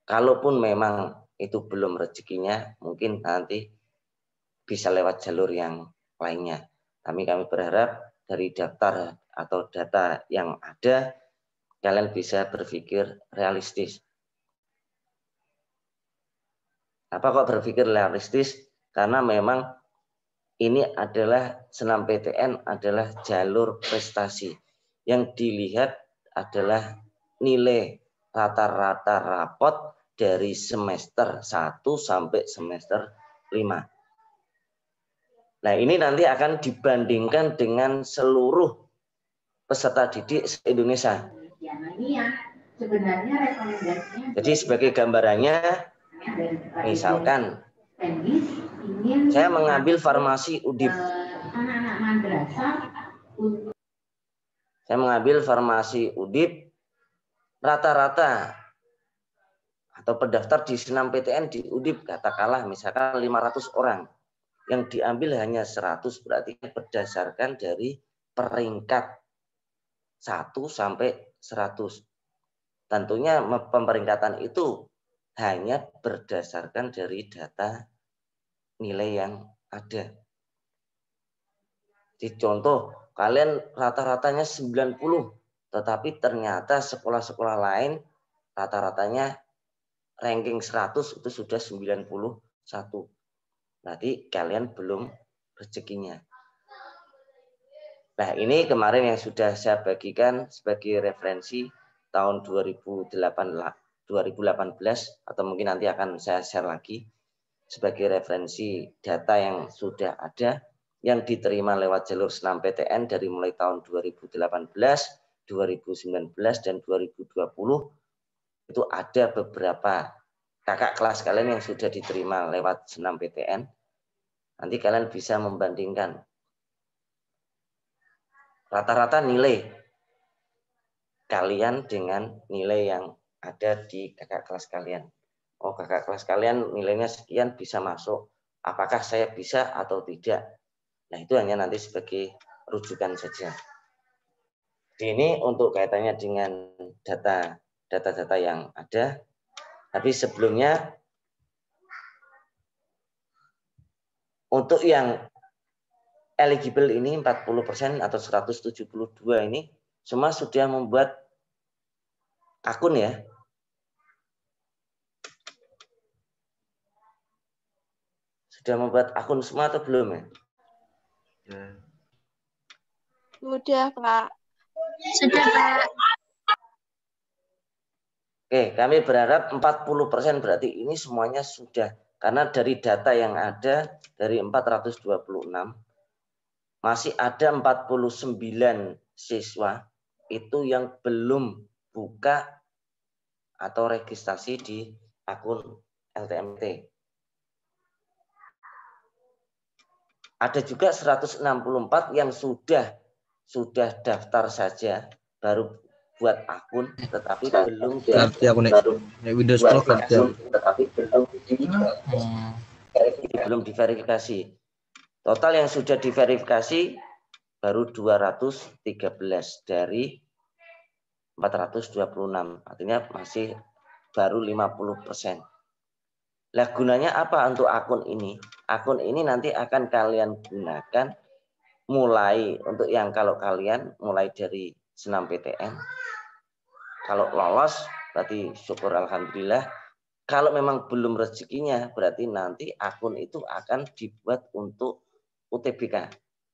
Kalaupun memang itu belum rezekinya, mungkin nanti bisa lewat jalur yang lainnya. Kami berharap dari daftar atau data yang ada, kalian bisa berpikir realistis. Apa kok berpikir realistis? Karena memang ini adalah senam PTN adalah jalur prestasi. Yang dilihat adalah nilai rata-rata rapot dari semester 1 sampai semester 5. Nah, ini nanti akan dibandingkan dengan seluruh peserta didik se-Indonesia. Jadi sebagai gambarannya, misalkan saya mengambil farmasi Udip. Saya mengambil farmasi Udip, rata-rata atau pendaftar di senam PTN di Udip, katakanlah misalkan 500 orang. Yang diambil hanya 100, berarti berdasarkan dari peringkat 1 sampai 100. Tentunya pemeringkatan itu hanya berdasarkan dari data nilai yang ada. Di contoh, kalian rata-ratanya 90, tetapi ternyata sekolah-sekolah lain rata-ratanya ranking 100 itu sudah 91. Berarti kalian belum rezekinya. Nah, ini kemarin yang sudah saya bagikan sebagai referensi tahun 2018 atau mungkin nanti akan saya share lagi sebagai referensi data yang sudah ada yang diterima lewat jalur senam PTN dari mulai tahun 2018, 2019 dan 2020. Itu ada beberapa kakak kelas kalian yang sudah diterima lewat senam PTN. Nanti kalian bisa membandingkan rata-rata nilai kalian dengan nilai yang ada di kakak kelas kalian. Oh, kakak kelas kalian nilainya sekian bisa masuk. Apakah saya bisa atau tidak? Nah, itu hanya nanti sebagai rujukan saja. Ini untuk kaitannya dengan data-data yang ada. Tapi sebelumnya, untuk yang eligible ini 40% atau 172 ini semua sudah membuat akun ya. Sudah membuat akun semua atau belum ya? Sudah, Pak. Sudah, Pak. Oke, kami berharap 40% berarti ini semuanya sudah. Karena dari data yang ada dari 426, masih ada 49 siswa itu yang belum buka atau registrasi di akun LTMT. Ada juga 164 yang sudah daftar saja, baru buat akun, tetapi belum belum diverifikasi. Total yang sudah diverifikasi baru 213 dari 426. Artinya masih baru 50%. Lah gunanya apa untuk akun ini? Akun ini nanti akan kalian gunakan mulai untuk yang kalau kalian mulai dari senam PTN. Kalau lolos berarti syukur alhamdulillah. Kalau memang belum rezekinya berarti nanti akun itu akan dibuat untuk UTBK.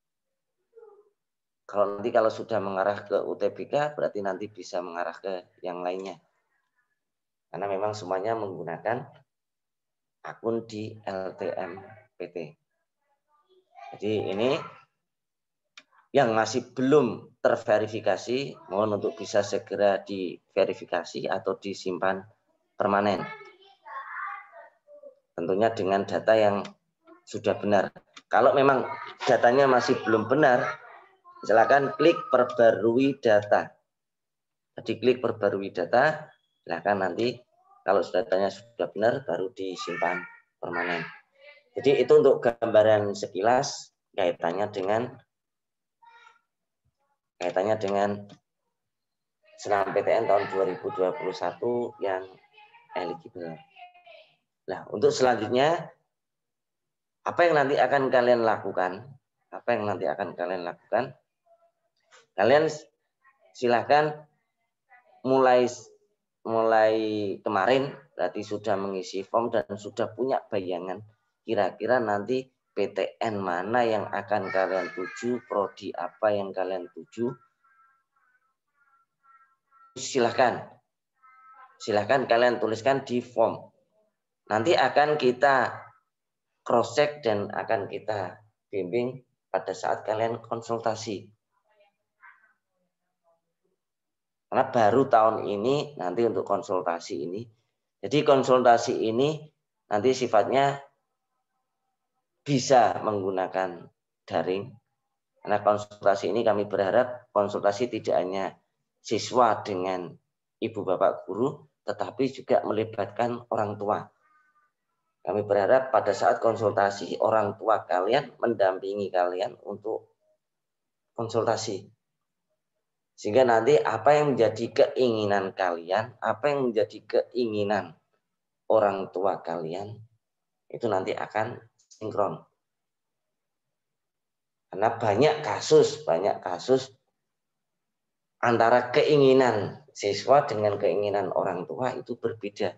Kalau sudah mengarah ke UTBK berarti nanti bisa mengarah ke yang lainnya. Karena memang semuanya menggunakan akun di LTMPT. Jadi ini yang masih belum terverifikasi, mohon untuk bisa segera diverifikasi atau disimpan permanen. Tentunya dengan data yang sudah benar. Kalau memang datanya masih belum benar, silakan klik perbarui data. Jadi klik perbarui data, silakan nanti kalau datanya sudah benar baru disimpan permanen. Jadi itu untuk gambaran sekilas kaitannya dengan senam PTN tahun 2021 yang eligible. Nah, untuk selanjutnya, apa yang nanti akan kalian lakukan? Apa yang nanti akan kalian lakukan? Kalian silahkan mulai kemarin berarti sudah mengisi form dan sudah punya bayangan kira-kira nanti PTN mana yang akan kalian tuju, prodi apa yang kalian tuju. Silahkan kalian tuliskan di form. Nanti akan kita cross check dan akan kita bimbing pada saat kalian konsultasi. Karena baru tahun ini nanti untuk konsultasi ini. Jadi konsultasi ini nanti sifatnya bisa menggunakan daring. Karena konsultasi ini kami berharap konsultasi tidak hanya siswa dengan ibu bapak guru, tetapi juga melibatkan orang tua. Kami berharap pada saat konsultasi orang tua kalian mendampingi kalian untuk konsultasi. Sehingga nanti apa yang menjadi keinginan kalian, apa yang menjadi keinginan orang tua kalian, itu nanti akan sinkron. Karena banyak kasus antara keinginan siswa dengan keinginan orang tua itu berbeda.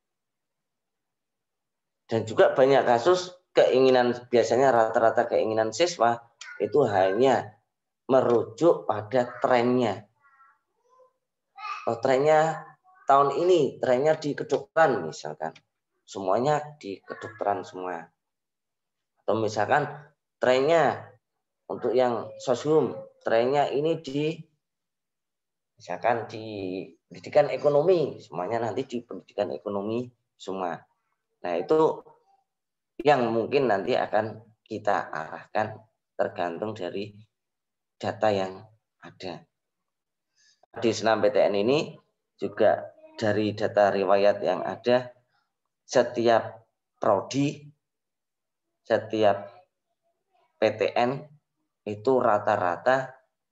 Dan juga banyak kasus keinginan, biasanya rata-rata keinginan siswa itu hanya merujuk pada trennya. Oh, trennya tahun ini, trennya di kedokteran misalkan. Semuanya di kedokteran semua. Atau misalkan trennya untuk yang sosum, trennya ini misalkan di pendidikan ekonomi, semuanya nanti di pendidikan ekonomi semua. Nah, itu yang mungkin nanti akan kita arahkan tergantung dari data yang ada. Di senam PTN ini juga dari data riwayat yang ada, setiap prodi, setiap PTN itu rata-rata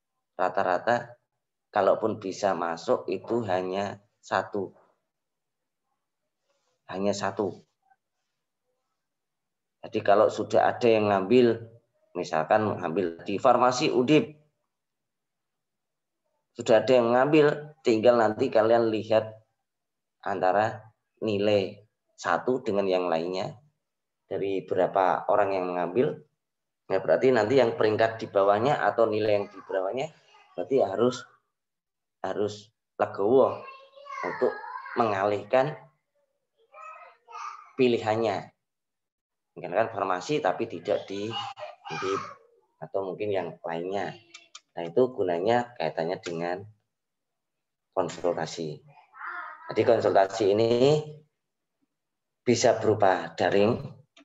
kalaupun bisa masuk itu hanya satu. Jadi kalau sudah ada yang ngambil, misalkan mengambil di farmasi Undip, sudah ada yang ngambil, tinggal nanti kalian lihat antara nilai satu dengan yang lainnya dari berapa orang yang mengambil. Nah, berarti nanti yang peringkat di bawahnya atau nilai yang di bawahnya berarti harus legowo untuk mengalihkan pilihannya. Mungkin farmasi tapi tidak di Undip atau mungkin yang lainnya. Nah, itu gunanya kaitannya dengan konsultasi. Jadi konsultasi ini bisa berupa daring.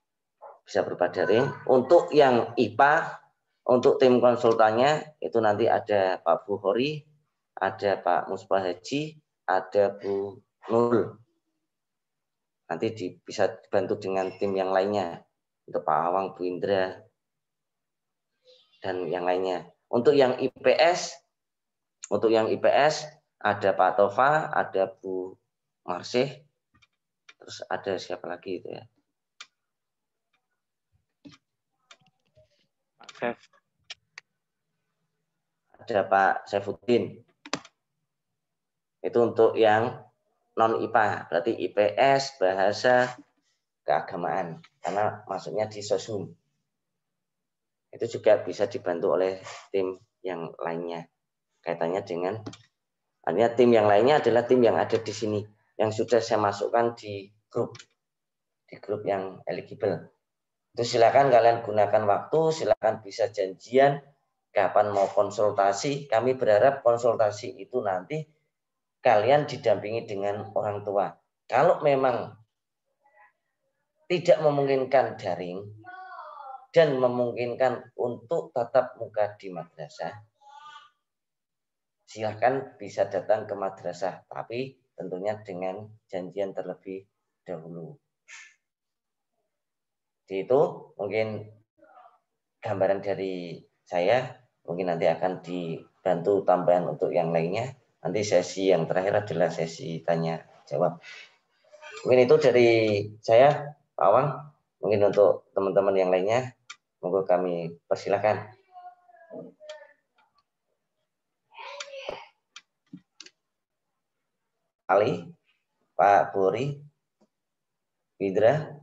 Untuk yang IPA, untuk tim konsultannya itu nanti ada Pak Bukhori, ada Pak Musbah Haji, ada Bu Nurul. Nanti bisa dibantu dengan tim yang lainnya. Untuk Pak Awang, Bu Indra, dan yang lainnya. Untuk yang IPS ada Pak Tova, ada Bu Marsih, terus ada siapa lagi itu ya? Ada Pak Saifuddin. Itu untuk yang non IPA, berarti IPS, bahasa, keagamaan, karena masuknya di sosum. Itu juga bisa dibantu oleh tim yang lainnya. Kaitannya dengan, artinya tim yang lainnya adalah tim yang ada di sini, yang sudah saya masukkan di grup yang eligible. Itu silakan kalian gunakan waktu, silakan bisa janjian kapan mau konsultasi. Kami berharap konsultasi itu nanti kalian didampingi dengan orang tua. Kalau memang tidak memungkinkan daring dan memungkinkan untuk tatap muka di madrasah, silakan bisa datang ke madrasah, tapi tentunya dengan janjian terlebih dahulu. Jadi itu mungkin gambaran dari saya, mungkin nanti akan dibantu tambahan untuk yang lainnya. Nanti sesi yang terakhir adalah sesi tanya jawab. Mungkin itu dari saya, Pak Awang. Mungkin untuk teman-teman yang lainnya, monggo kami persilakan. Ali, Pak Puri, Widra.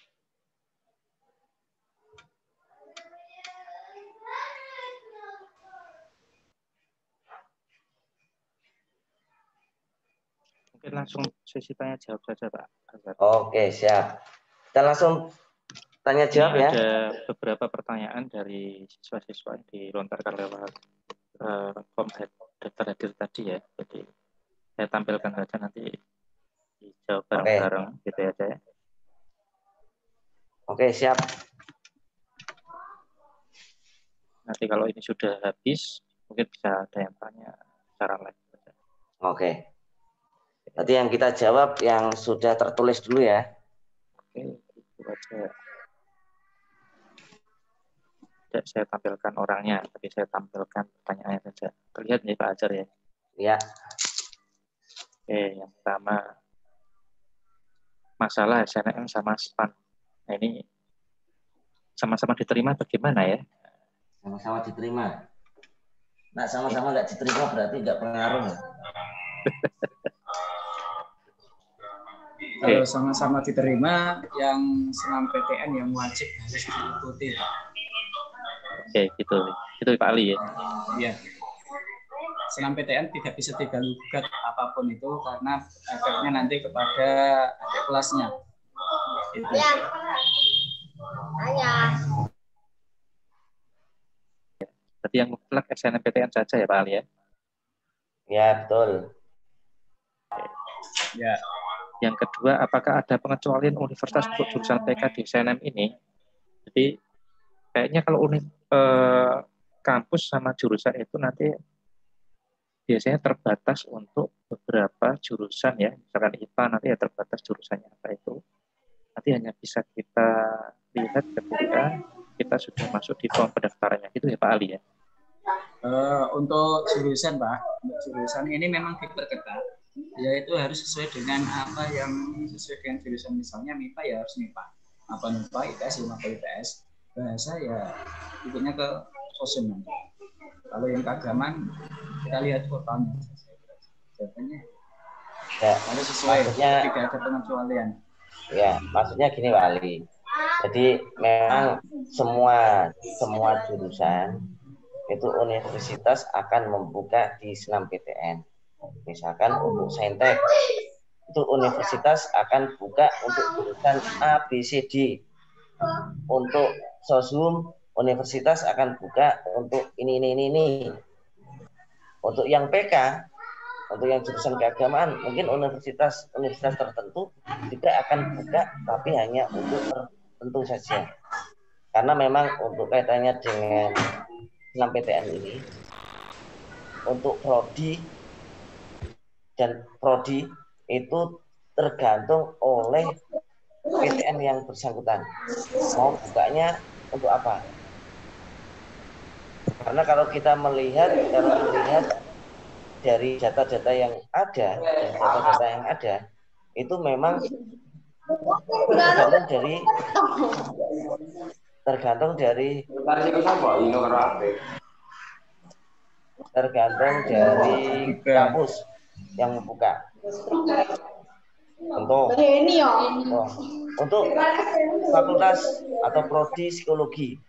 Mungkin langsung sesi tanya jawab saja, Pak. Oke, siap. Kita langsung tanya jawab ya. Ada beberapa pertanyaan dari siswa-siswa yang dilontarkan lewat form daftar hadir tadi ya. Jadi saya tampilkan saja nanti dijawab bareng-bareng gitu ya saya. Oke, siap. Nanti kalau ini sudah habis, mungkin bisa ada yang tanya secara live. Oke. Nanti yang kita jawab yang sudah tertulis dulu ya. Oke, itu aja. Tidak saya tampilkan orangnya, tapi saya tampilkan pertanyaannya saja. Terlihat nih Pak Ajar ya? Ya. Oke, yang pertama masalah SNM sama SPAN. Nah, ini sama-sama diterima bagaimana ya? Sama-sama diterima. Nah, sama-sama nggak diterima berarti nggak pengaruh. Kalau sama-sama diterima, yang senam PTN yang wajib harus diikuti. Oke, gitu. Itu Pak Ali ya? Iya. Senam PTN tidak bisa diganggu-gugat apapun itu karena efeknya nanti kepada adik kelasnya. Itu. Berarti yang mutlak SNMPTN saja ya Pak Ali ya? Ya, betul. Ya. Yang kedua, apakah ada pengecualian universitas untuk jurusan PK di SNM ini? Jadi kayaknya kalau kampus sama jurusan itu nanti biasanya terbatas untuk beberapa jurusan ya. Misalkan IPA nanti ya terbatas jurusannya apa itu. Nanti hanya bisa kita lihat ketika kita sudah masuk di form pendaftarannya. Gitu ya Pak Ali ya? Untuk jurusan Pak, untuk jurusan ini memang diperketat. Yaitu harus sesuai dengan apa yang sesuai dengan jurusan, misalnya MIPA ya harus MIPA, apa MIPA IPS apa IPS, bahasa ya ikutnya ke sosial. Kalau yang keagamaan kita lihat kuotanya, jawabannya ya, harus sesuai, maksudnya, tidak ada pengecualian. Ya, maksudnya gini Pak Ali. Jadi memang semua jurusan itu universitas akan membuka di senam PTN. Misalkan untuk Saintek, itu universitas akan buka untuk jurusan A, B, C, D. Untuk Sosum, universitas akan buka untuk ini. Untuk yang PK, untuk yang jurusan keagamaan, mungkin universitas tertentu juga akan buka, tapi hanya untuk tertentu saja. Karena memang untuk kaitannya dengan senam PTN ini, untuk prodi itu tergantung oleh PTN yang bersangkutan mau bukanya untuk apa. Karena kalau kita melihat dari data-data yang ada, itu memang tergantung dari kampus yang membuka. Untuk fakultas atau prodi psikologi.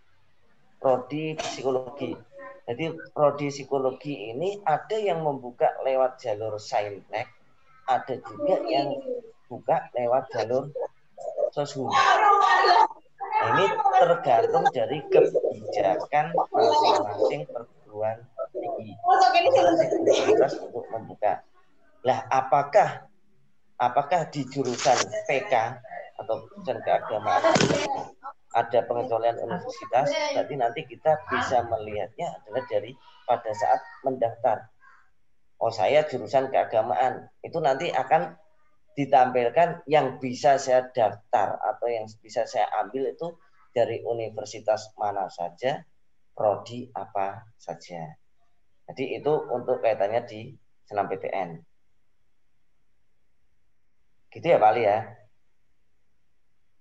Jadi prodi psikologi ini ada yang membuka lewat jalur Saintek, ada juga yang buka lewat jalur Sosum. Nah, ini tergantung dari kebijakan masing-masing perguruan tinggi, universitas untuk membuka. Lah, apakah di jurusan PK atau jurusan keagamaan ada pengecualian universitas? Berarti nanti kita bisa melihatnya adalah dari pada saat mendaftar. Oh, saya jurusan keagamaan, itu nanti akan ditampilkan yang bisa saya daftar atau yang bisa saya ambil itu dari universitas mana saja, prodi apa saja. Jadi itu untuk kaitannya di senam PTN. Gitu ya Pak Ali ya?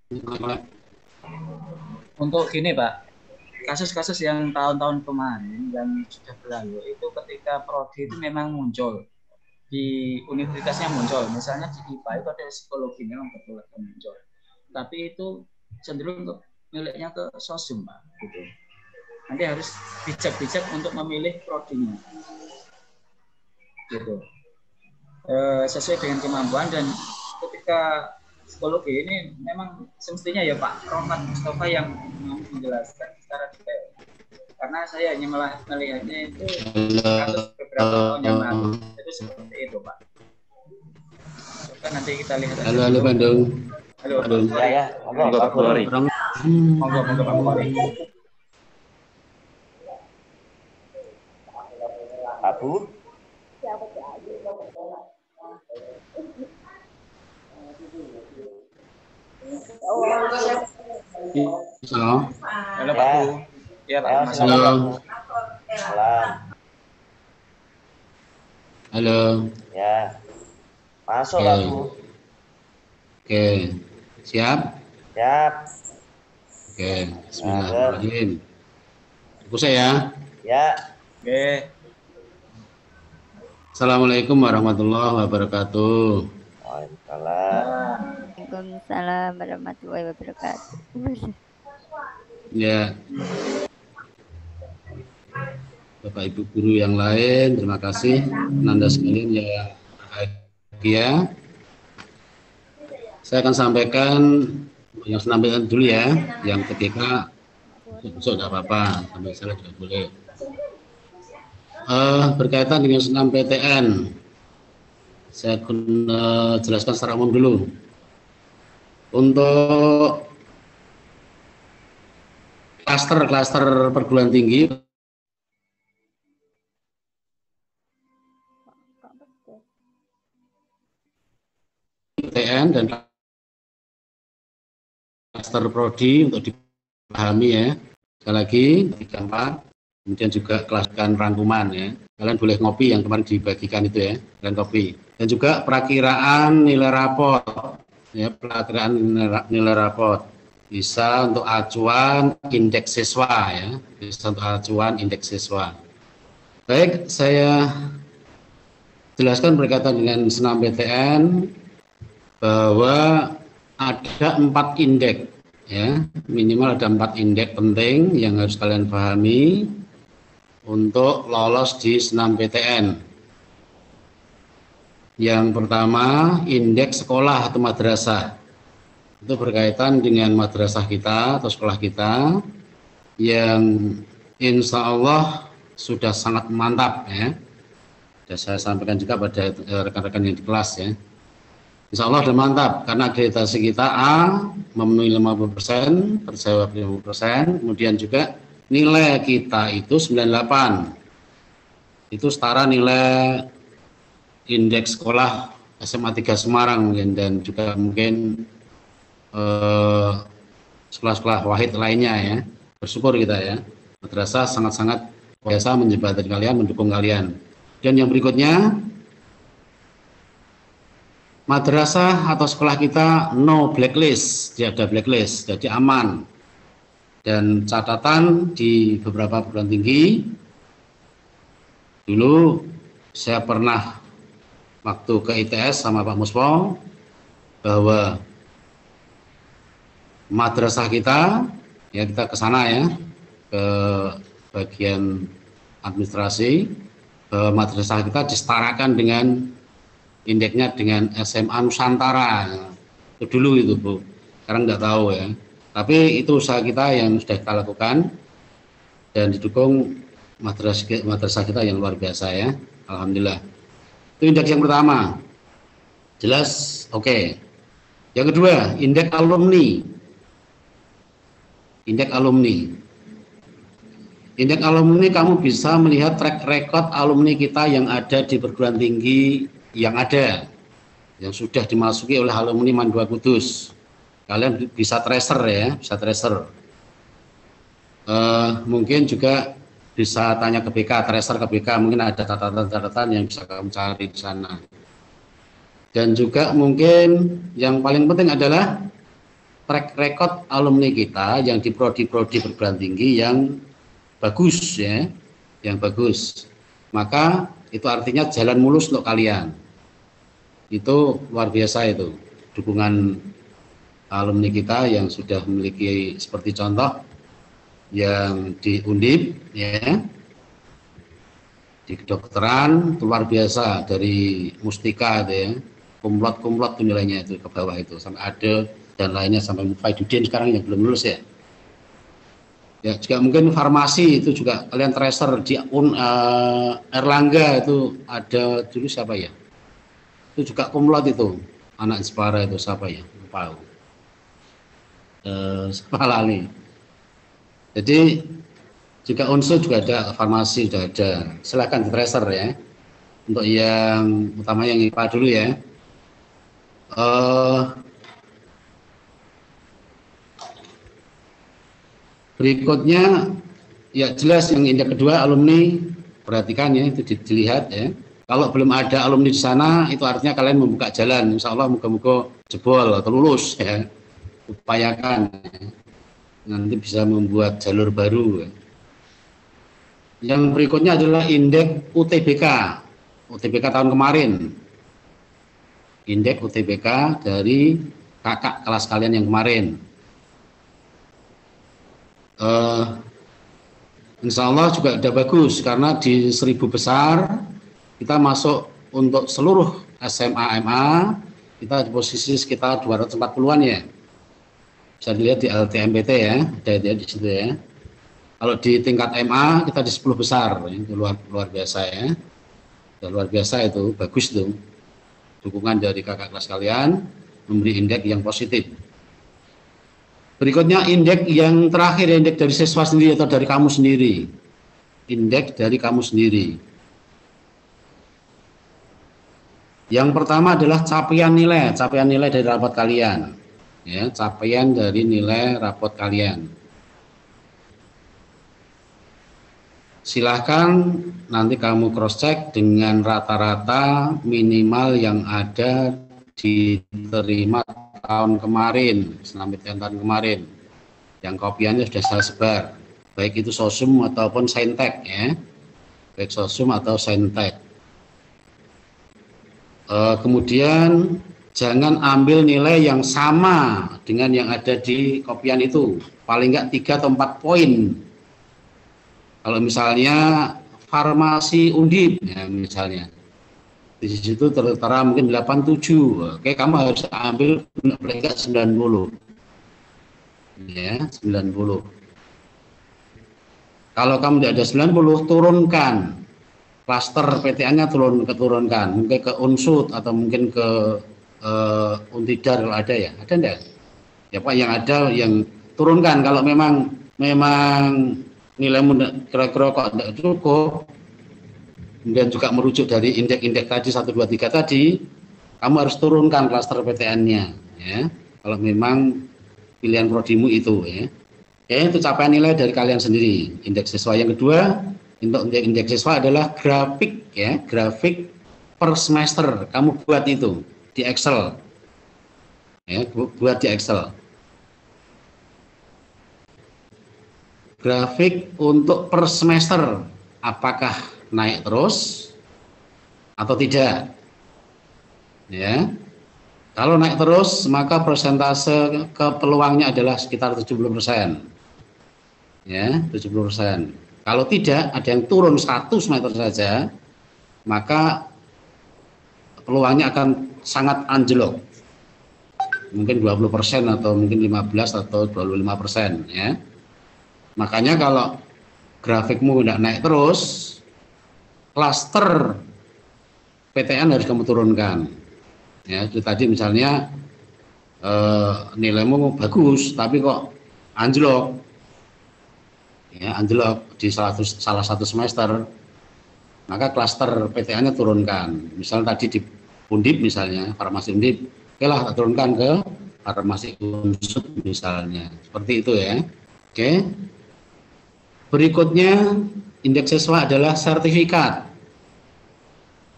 Untuk gini Pak, kasus-kasus yang tahun-tahun kemarin yang sudah berlalu itu ketika prodi itu memang muncul di universitasnya muncul, misalnya di IPA itu ada psikologi memang betul muncul, tapi itu cenderung ke miliknya ke sosum Pak, gitu. Nanti harus bijak-bijak untuk memilih prodinya, gitu. Sesuai dengan kemampuan. Dan ketika psikologi ini memang semestinya ya Pak Rohmat Mustafa yang menjelaskan secara detail, karena saya hanya melihatnya itu kasus beberapa tahun yang lalu itu seperti itu Pak. Coba nanti kita lihat. Halo Bandung. Halo. Ya. Monggo Pak Bukhari. Monggo Pak Bukhari. Abu. Halo. Halo Pak Bu. Ya Pak. Halo. Salam. Halo. Ya. Masuk Oke. Abu. Oke. Siap? Siap. Oke. Bismillahirrahmanirrahim. Buka ya. Ya. Oke. Assalamualaikum warahmatullahi wabarakatuh. Waalaikumsalam. Waalaikumsalam warahmatullahi wabarakatuh. Ya. Bapak Ibu guru yang lain, terima kasih. Nanda sekalian yang bahagia. Saya akan sampaikan yang senampilan dulu ya. Yang ketiga, besok tidak apa-apa, sampai salah juga boleh. Berkaitan dengan senam PTN, saya akan jelaskan secara umum dulu. Untuk klaster perguruan tinggi PTN dan klaster prodi untuk dipahami ya. Sekali lagi, gampang. Kemudian juga kelaskan rangkuman ya. Kalian boleh ngopi yang kemarin dibagikan itu ya, kalian kopi. Dan juga perakiraan nilai raport ya, perakiraan nilai raport. Bisa untuk acuan indeks siswa ya, bisa untuk acuan indeks siswa. Baik, saya jelaskan berkaitan dengan senam PTN bahwa ada 4 indeks ya, minimal ada 4 indeks penting yang harus kalian pahami untuk lolos di senam PTN. Yang pertama, indeks sekolah atau madrasah. Itu berkaitan dengan madrasah kita atau sekolah kita yang insya Allah sudah sangat mantap ya. Dan saya sampaikan juga pada rekan-rekan yang di kelas ya. Insya Allah sudah mantap karena akreditasi kita A memenuhi 50%, terjawab 50%, kemudian juga nilai kita itu 98. Itu setara nilai indeks sekolah SMA 3 Semarang dan juga mungkin sekolah-sekolah wahid lainnya ya. Bersyukur kita ya. Madrasah sangat-sangat biasa menjembatani kalian, mendukung kalian. Dan yang berikutnya, madrasah atau sekolah kita no blacklist, tidak ada blacklist, jadi aman. Dan catatan di beberapa perguruan tinggi, dulu saya pernah waktu ke ITS sama Pak Muspo bahwa madrasah kita, ya kita ke sana ya, ke bagian administrasi, bahwa madrasah kita disetarakan dengan indeksnya dengan SMA Nusantara. Itu dulu itu Bu, sekarang nggak tahu ya. Tapi itu usaha kita yang sudah kita lakukan dan didukung madrasah kita yang luar biasa ya. Alhamdulillah. Itu indeks yang pertama. Jelas? Oke. Yang kedua, indeks alumni. Indeks alumni. Indeks alumni kamu bisa melihat track record alumni kita yang ada di perguruan tinggi yang ada, yang sudah dimasuki oleh alumni Mandua Kudus. Kalian bisa tracer ya, bisa tracer. Mungkin juga bisa tanya ke BK, tracer ke BK, mungkin ada catatan-catatan yang bisa kamu cari di sana. Dan juga mungkin yang paling penting adalah track record alumni kita yang di prodi-prodi perguruan tinggi yang bagus ya, yang bagus. Maka itu artinya jalan mulus untuk kalian. Itu luar biasa itu dukungan alumni kita yang sudah memiliki seperti contoh yang di Undip ya, di kedokteran luar biasa, dari Mustika itu ya, kumlot nilainya itu ke bawah itu sampai ada dan lainnya sampai Mufaidudin sekarang yang belum lulus ya. Ya juga mungkin farmasi itu juga kalian tracer di Erlangga itu ada dulu siapa ya? Itu juga kumlot itu anak Inspara itu siapa ya? Lupa. Siapa lali. Jadi juga unsur juga ada, farmasi sudah ada. Silakan di tracer ya. Untuk yang utama yang IPA dulu ya. Berikutnya ya jelas yang indeks kedua alumni, perhatikan ya, itu dilihat ya. Kalau belum ada alumni di sana itu artinya kalian membuka jalan. Insya Allah moga-moga jebol atau lulus ya. Upayakan ya. Nanti bisa membuat jalur baru ya. Yang berikutnya adalah indeks UTBK. UTBK tahun kemarin. Indeks UTBK dari kakak kelas kalian yang kemarin. Insya Allah juga udah bagus karena di 1000 besar kita masuk untuk seluruh SMA MA kita di posisi sekitar 240-an ya. Bisa dilihat di LTMPT ya, ada di situ ya. Kalau di tingkat MA kita di 10 besar, itu luar biasa ya. Ya, luar biasa itu, bagus tuh. Dukungan dari kakak kelas kalian memberi indeks yang positif. Berikutnya indeks yang terakhir, indeks dari siswa sendiri atau dari kamu sendiri. Indeks dari kamu sendiri. Yang pertama adalah capaian nilai dari rapot kalian. Ya, capaian dari nilai rapot kalian. Silahkan nanti kamu cross check dengan rata-rata minimal yang ada diterima tahun kemarin, senamit tahun kemarin, yang kopiannya sudah saya sebar, baik itu sosum ataupun saintek ya, baik sosum atau saintek. Kemudian jangan ambil nilai yang sama dengan yang ada di kopian itu, paling enggak 3 atau 4 poin. Kalau misalnya farmasi Undip ya misalnya, di situ tertera mungkin 87, oke kamu harus ambil paling enggak 90 ya, 90. Kalau kamu tidak ada 90, turunkan klaster PTA-nya, turunkan mungkin ke Unsud atau mungkin ke Untidar kalau ada ya, ada enggak ya Pak, yang ada yang turunkan. Kalau memang nilaimu kira-kira kok tidak cukup, kemudian juga merujuk dari indeks-indeks tadi 1, 2, 3 tadi, kamu harus turunkan klaster PTN-nya ya, kalau memang pilihan prodimu itu ya. Ya, itu capaian nilai dari kalian sendiri. Indeks siswa yang kedua, untuk indeks siswa adalah grafik ya, grafik per semester. Kamu buat itu di Excel ya, buat di Excel. Grafik untuk per semester, apakah naik terus atau tidak ya. Kalau naik terus maka persentase peluangnya adalah sekitar 70% ya, 70%. Kalau tidak, ada yang turun 1 semester saja, maka peluangnya akan sangat anjlok, mungkin 20% atau mungkin 15 atau 25% ya. Makanya kalau grafikmu tidak naik terus, klaster PTN harus kamu turunkan. Ya, tadi misalnya nilaimu bagus, tapi kok anjlok, ya anjlok di salah satu semester, maka klaster PTA-nya turunkan. Misalnya tadi di Undip misalnya, farmasi Undip, oke lah turunkan ke farmasi Unsud misalnya, seperti itu ya. Oke. Berikutnya indeks siswa adalah sertifikat.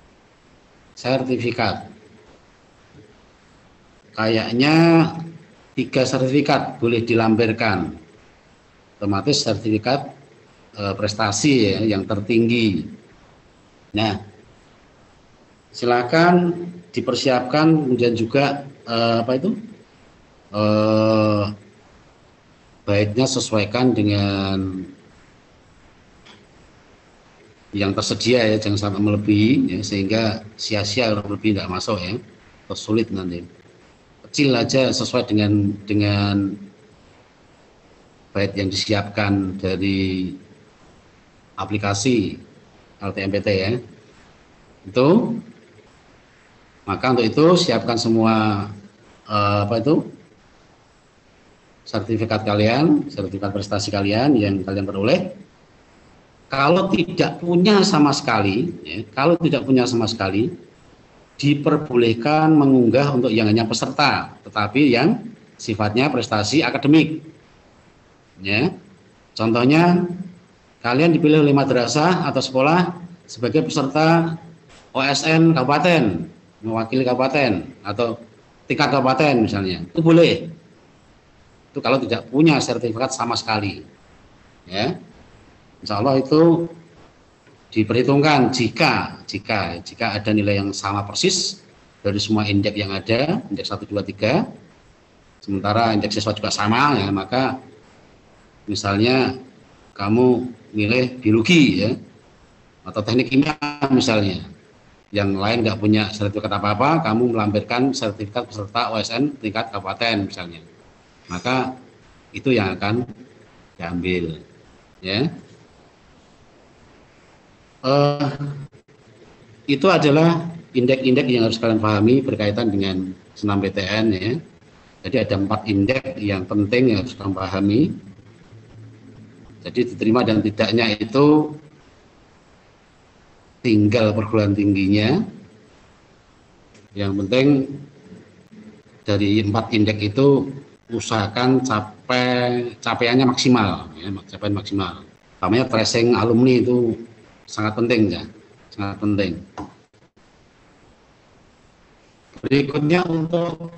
Sertifikat. Kayaknya 3 sertifikat boleh dilampirkan, otomatis sertifikat prestasi ya, yang tertinggi. Nah, silakan dipersiapkan, kemudian juga baiknya sesuaikan dengan yang tersedia ya, jangan sampai melebihi ya, sehingga sia-sia kalau lebih tidak masuk ya, atau sulit nanti. Kecil aja sesuai dengan bait yang disiapkan dari aplikasi LTMPT ya. Itu maka untuk itu siapkan semua sertifikat kalian, sertifikat prestasi kalian yang kalian peroleh. Kalau tidak punya sama sekali, ya, diperbolehkan mengunggah untuk yang hanya peserta, tetapi yang sifatnya prestasi akademik. Ya, contohnya kalian dipilih oleh madrasah atau sekolah sebagai peserta OSN kabupaten, mewakili kabupaten atau tingkat kabupaten misalnya, itu boleh. Itu kalau tidak punya sertifikat sama sekali. Ya. Insya Allah itu diperhitungkan jika ada nilai yang sama persis dari semua indeks yang ada, indeks 1, 2, 3, sementara indeks siswa juga sama ya, maka misalnya kamu nilai biologi ya, atau teknik kimia misalnya, yang lain nggak punya sertifikat apa-apa, kamu melampirkan sertifikat peserta OSN tingkat kabupaten misalnya, maka itu yang akan diambil ya. Itu adalah indeks-indeks yang harus kalian pahami berkaitan dengan senam PTN ya. Jadi ada 4 indeks yang penting yang harus kalian pahami. Jadi diterima dan tidaknya itu tinggal perguruan tingginya. Yang penting dari 4 indeks itu usahakan capaiannya maksimal ya, capaian maksimal. Namanya tracing alumni itu sangat penting ya, sangat penting. Berikutnya untuk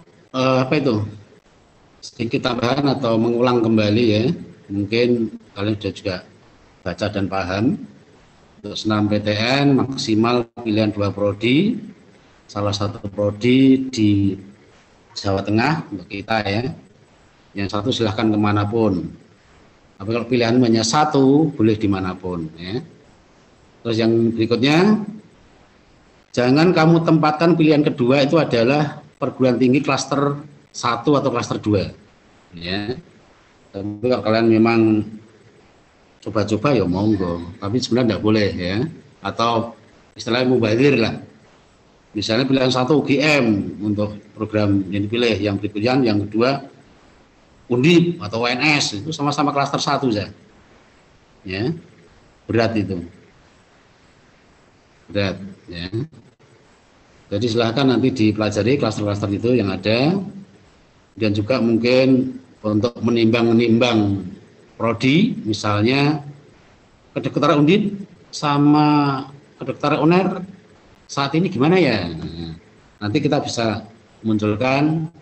sedikit tambahan atau mengulang kembali ya, mungkin kalian sudah juga baca dan paham. Untuk senam PTN maksimal pilihan 2 prodi, salah satu prodi di Jawa Tengah untuk kita ya, yang satu silahkan kemanapun. Tapi kalau pilihan hanya 1 boleh dimanapun ya. Terus yang berikutnya, jangan kamu tempatkan pilihan kedua itu adalah perguruan tinggi klaster 1 atau klaster 2 ya. Tapi kalau kalian memang coba-coba ya monggo, tapi sebenarnya tidak boleh ya. Atau istilahnya mubazir lah, misalnya pilihan 1 UGM untuk program yang dipilih, yang berikutnya yang kedua Undip atau UNS, itu sama-sama klaster 1 saja ya, berat itu. Ya. Jadi silahkan nanti dipelajari klaster-klaster itu yang ada, dan juga mungkin untuk menimbang prodi, misalnya kedokteran Undip sama kedokteran UNER saat ini gimana ya. Nanti kita bisa munculkan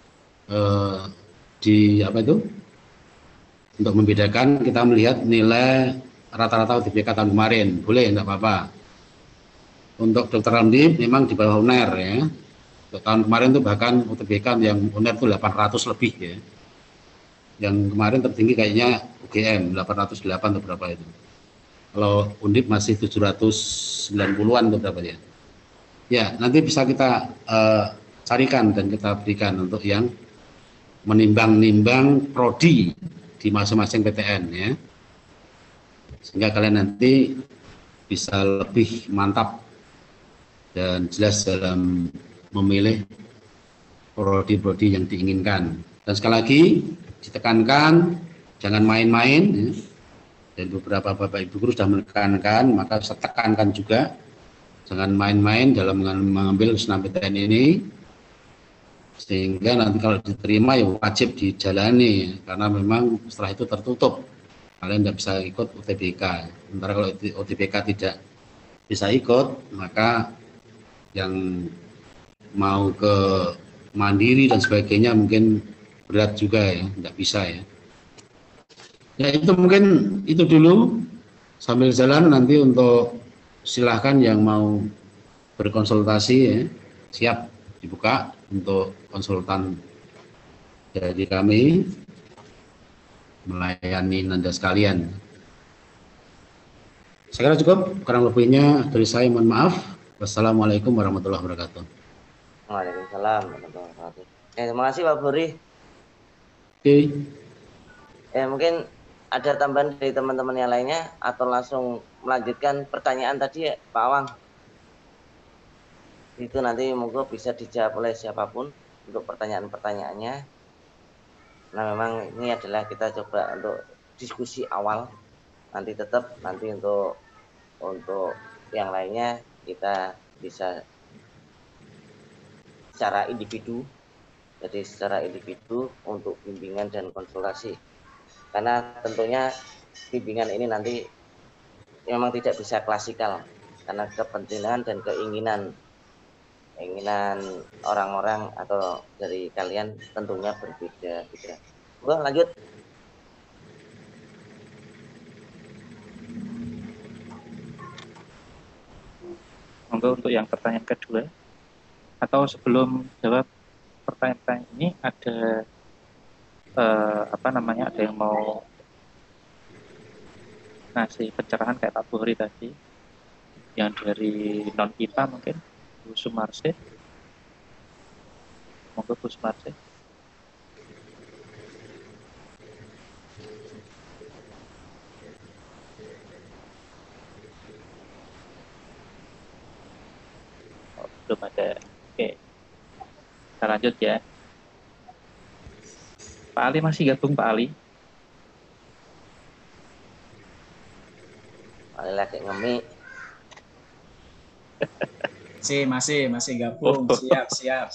untuk membedakan, kita melihat nilai rata-rata UTBK tahun kemarin, boleh enggak apa-apa. Untuk dokter Undip memang di bawah UNER ya. Untuk tahun kemarin itu bahkan UTBK yang UNER itu 800 lebih ya. Yang kemarin tertinggi kayaknya UGM 808 atau berapa itu. Kalau Undip masih 790-an atau berapa ya. Ya, nanti bisa kita carikan dan kita berikan untuk yang menimbang-nimbang prodi di masing-masing PTN ya. Sehingga kalian nanti bisa lebih mantap dan jelas dalam memilih prodi-prodi yang diinginkan. Dan sekali lagi ditekankan jangan main-main ya. Dan beberapa Bapak Ibu guru sudah menekankan, maka saya tekankan juga jangan main-main dalam mengambil senam PTN ini, sehingga nanti kalau diterima ya wajib dijalani, karena memang setelah itu tertutup, kalian tidak bisa ikut UTBK. Sementara kalau UTBK tidak bisa ikut, maka yang mau ke mandiri dan sebagainya mungkin berat juga ya, tidak bisa ya. Ya itu mungkin itu dulu, sambil jalan nanti untuk silahkan yang mau berkonsultasi ya, siap dibuka untuk konsultan dari kami melayani Anda sekalian. Saya kira cukup, kurang lebihnya dari saya mohon maaf. Wassalamualaikum warahmatullahi wabarakatuh. Waalaikumsalam warahmatullahi wabarakatuh. Terima kasih Pak Buri. Oke. Mungkin ada tambahan dari teman-teman yang lainnya atau langsung melanjutkan pertanyaan tadi ya, Pak Awang. Itu nanti monggo bisa dijawab oleh siapapun untuk pertanyaan-pertanyaannya. Nah memang ini adalah kita coba untuk diskusi awal. Nanti tetap nanti untuk yang lainnya kita bisa secara individu. Jadi secara individu untuk bimbingan dan konsultasi. Karena tentunya bimbingan ini nanti memang tidak bisa klasikal karena kepentingan dan keinginan orang-orang atau dari kalian tentunya berbeda-beda. Bang, lanjut. Monggo untuk yang pertanyaan kedua, atau sebelum jawab pertanyaan ini ada ada yang mau ngasih pencerahan kayak Pak Buhri tadi, yang dari non IPA mungkin Bu Sumarse. Monggo Bu Sumarse. Belum ada. Oke, kita lanjut ya. Pak Ali masih gabung, Pak Ali? Pak Ali lagi ngemik. Masih gabung. Siap.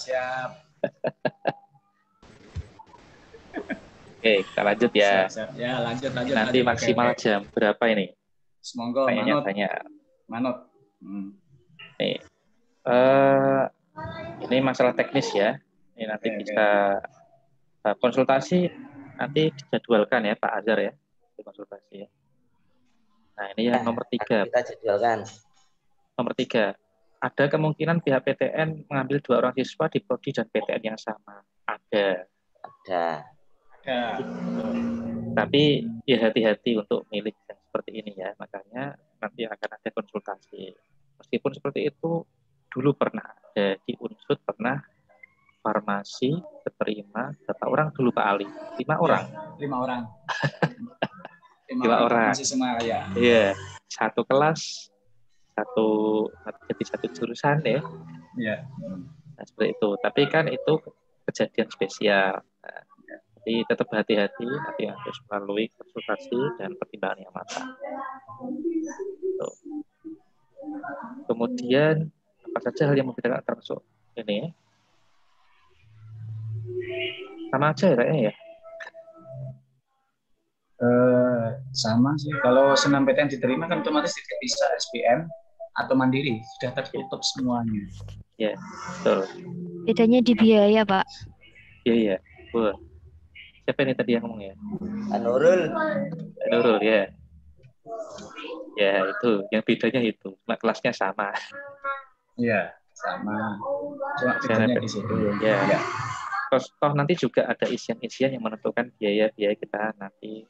Oke, kita lanjut ya. Siap. Ya, lanjut. Nanti maksimal Oke. jam berapa ini? Semoga manut. Nih, ini masalah teknis ya. Ini nanti bisa konsultasi, nanti dijadwalkan ya Pak Azhar ya, konsultasi ya. Nah ini yang nomor 3. Kita jadwalkan. Nomor 3, ada kemungkinan pihak PTN mengambil 2 orang siswa di prodi dan PTN yang sama. Ada. Tapi ya hati-hati untuk milih yang seperti ini ya. Makanya nanti akan ada konsultasi. Meskipun seperti itu, dulu pernah ada di Unsud, pernah farmasi keterima berapa orang dulu Pak Ali? 5 orang. 5 orang. 5 orang. Masih semua ya. Iya, satu kelas, jadi satu jurusan ya. Iya. Nah, seperti itu. Tapi kan itu kejadian spesial. Nah, jadi tetap hati-hati, nanti harus melalui konsultasi dan pertimbangan yang matang. Tuh. Kemudian apa saja hal yang membedakan termasuk ini ya? Sama aja ya kayaknya ya? Sama sih. Kalau senam PTN diterima kan otomatis tidak bisa SPM atau mandiri. Sudah tertutup semuanya. Ya, betul. Bedanya di biaya, Pak. Iya. Wah. Siapa ini tadi yang ngomong ya? Nurul ya. Ya itu, yang bedanya itu. Cuma kelasnya sama. Iya, sama. Cuma bedanya di situ. Ya. Toh nanti juga ada isian-isian yang menentukan biaya-biaya kita nanti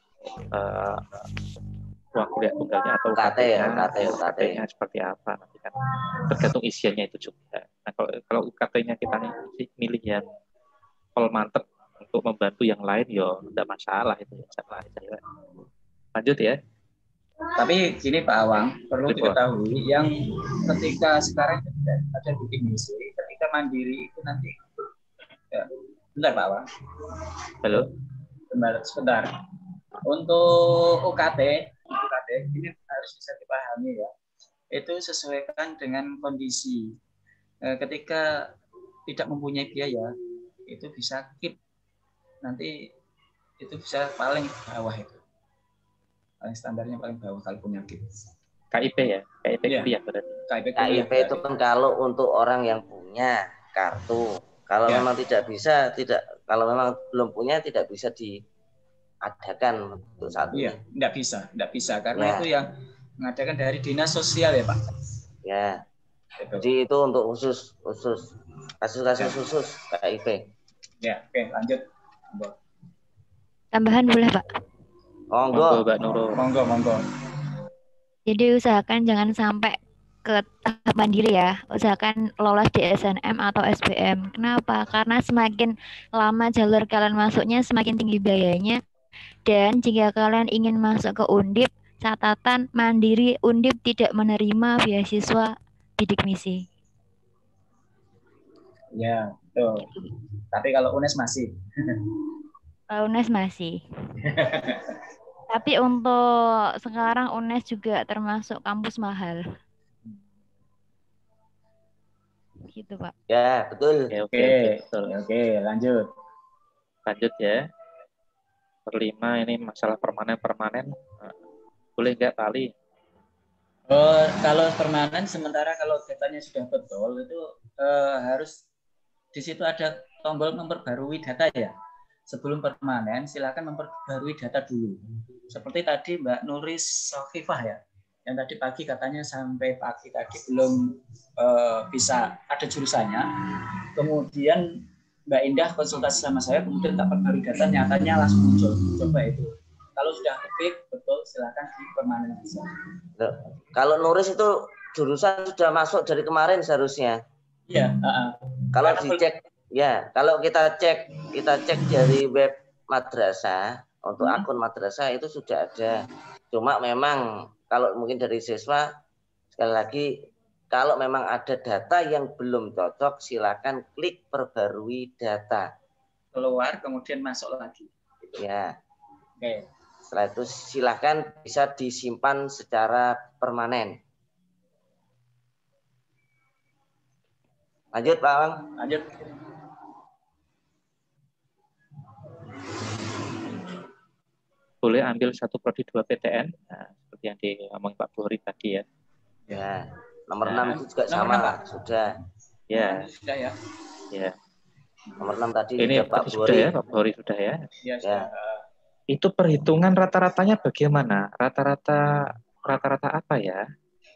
uang kuliah tunggalnya atau UKT-nya seperti apa nanti kan tergantung isiannya itu juga. Nah kalau UKT-nya kita milih yang kalau mantep untuk membantu yang lain ya tidak masalah itu ya. Lanjut ya. Tapi gini Pak Awang, perlu diketahui yang ketika sekarang ada definisi ketika mandiri itu nanti ya, bentar Pak Awang. Halo. Sebentar. Untuk UKT ini harus bisa dipahami ya. Itu sesuaikan dengan kondisi. Ketika tidak mempunyai biaya, itu bisa keep. Nanti itu bisa paling bawah itu. Paling standarnya paling bawah kalau punya KIP. KIP ya? KIP ya berarti. KIP itu kan kalau untuk orang yang punya kartu. Kalau memang tidak bisa, tidak Kalau memang belum punya tidak bisa diadakan untuk saat ini. Iya, enggak bisa karena Ya. itu yang mengadakan dari dinas sosial ya Pak. Ya. Gitu. Jadi itu untuk khusus kasus-kasus khusus HIV. Ya, oke, lanjut. Tambahan boleh, Pak? Monggo, Monggo. Mbak Nurul. Monggo. Jadi usahakan jangan sampai ke tahap mandiri ya. Usahakan lolos di SNM atau SBM. Kenapa? Karena semakin lama jalur kalian masuknya, semakin tinggi biayanya. Dan jika kalian ingin masuk ke Undip, catatan mandiri Undip tidak menerima beasiswa bidik misi. Ya, betul. Tapi kalau UNES masih. Kalau UNES masih. Tapi untuk sekarang UNES juga termasuk kampus mahal. Gitu, Pak. Ya, betul. Oke, betul. Oke, lanjut. Lanjut ya. Berlima ini masalah permanen. Boleh nggak Pak Ali? Kalau permanen, sementara kalau datanya sudah betul itu harus di situ ada tombol memperbarui data ya. Sebelum permanen, silakan memperbarui data dulu. Seperti tadi Mbak Nuris Sofifah ya, yang tadi pagi katanya sampai pagi tadi belum bisa ada jurusannya. Kemudian Mbak Indah konsultasi sama saya, kemudian tak perbarui data, nyatanya langsung muncul. Coba itu. Kalau sudah klik betul, silakan di permanen bisa. Kalau Nuris itu jurusan sudah masuk dari kemarin seharusnya. Iya. Kalau dicek, ya, kalau kita cek dari web madrasah untuk akun madrasah itu sudah ada. Cuma memang kalau mungkin dari siswa sekali lagi kalau memang ada data yang belum cocok silakan klik perbarui data. Keluar kemudian masuk lagi. Gitu. Ya. Oke. Setelah itu silakan bisa disimpan secara permanen. Lanjut Pak Bang. Lanjut. Boleh ambil satu prodi 2 PTN, nah, seperti yang diomong Pak Bohri tadi ya. Ya, nomor 6 itu juga sama lah, sudah. Ya. Sudah ya. Ya. Nomor 6 tadi Ini sudah Pak sudah Bohri. ya, Pak Bohri sudah ya. Ya, sudah. Itu perhitungan rata-ratanya bagaimana? Rata-rata apa ya?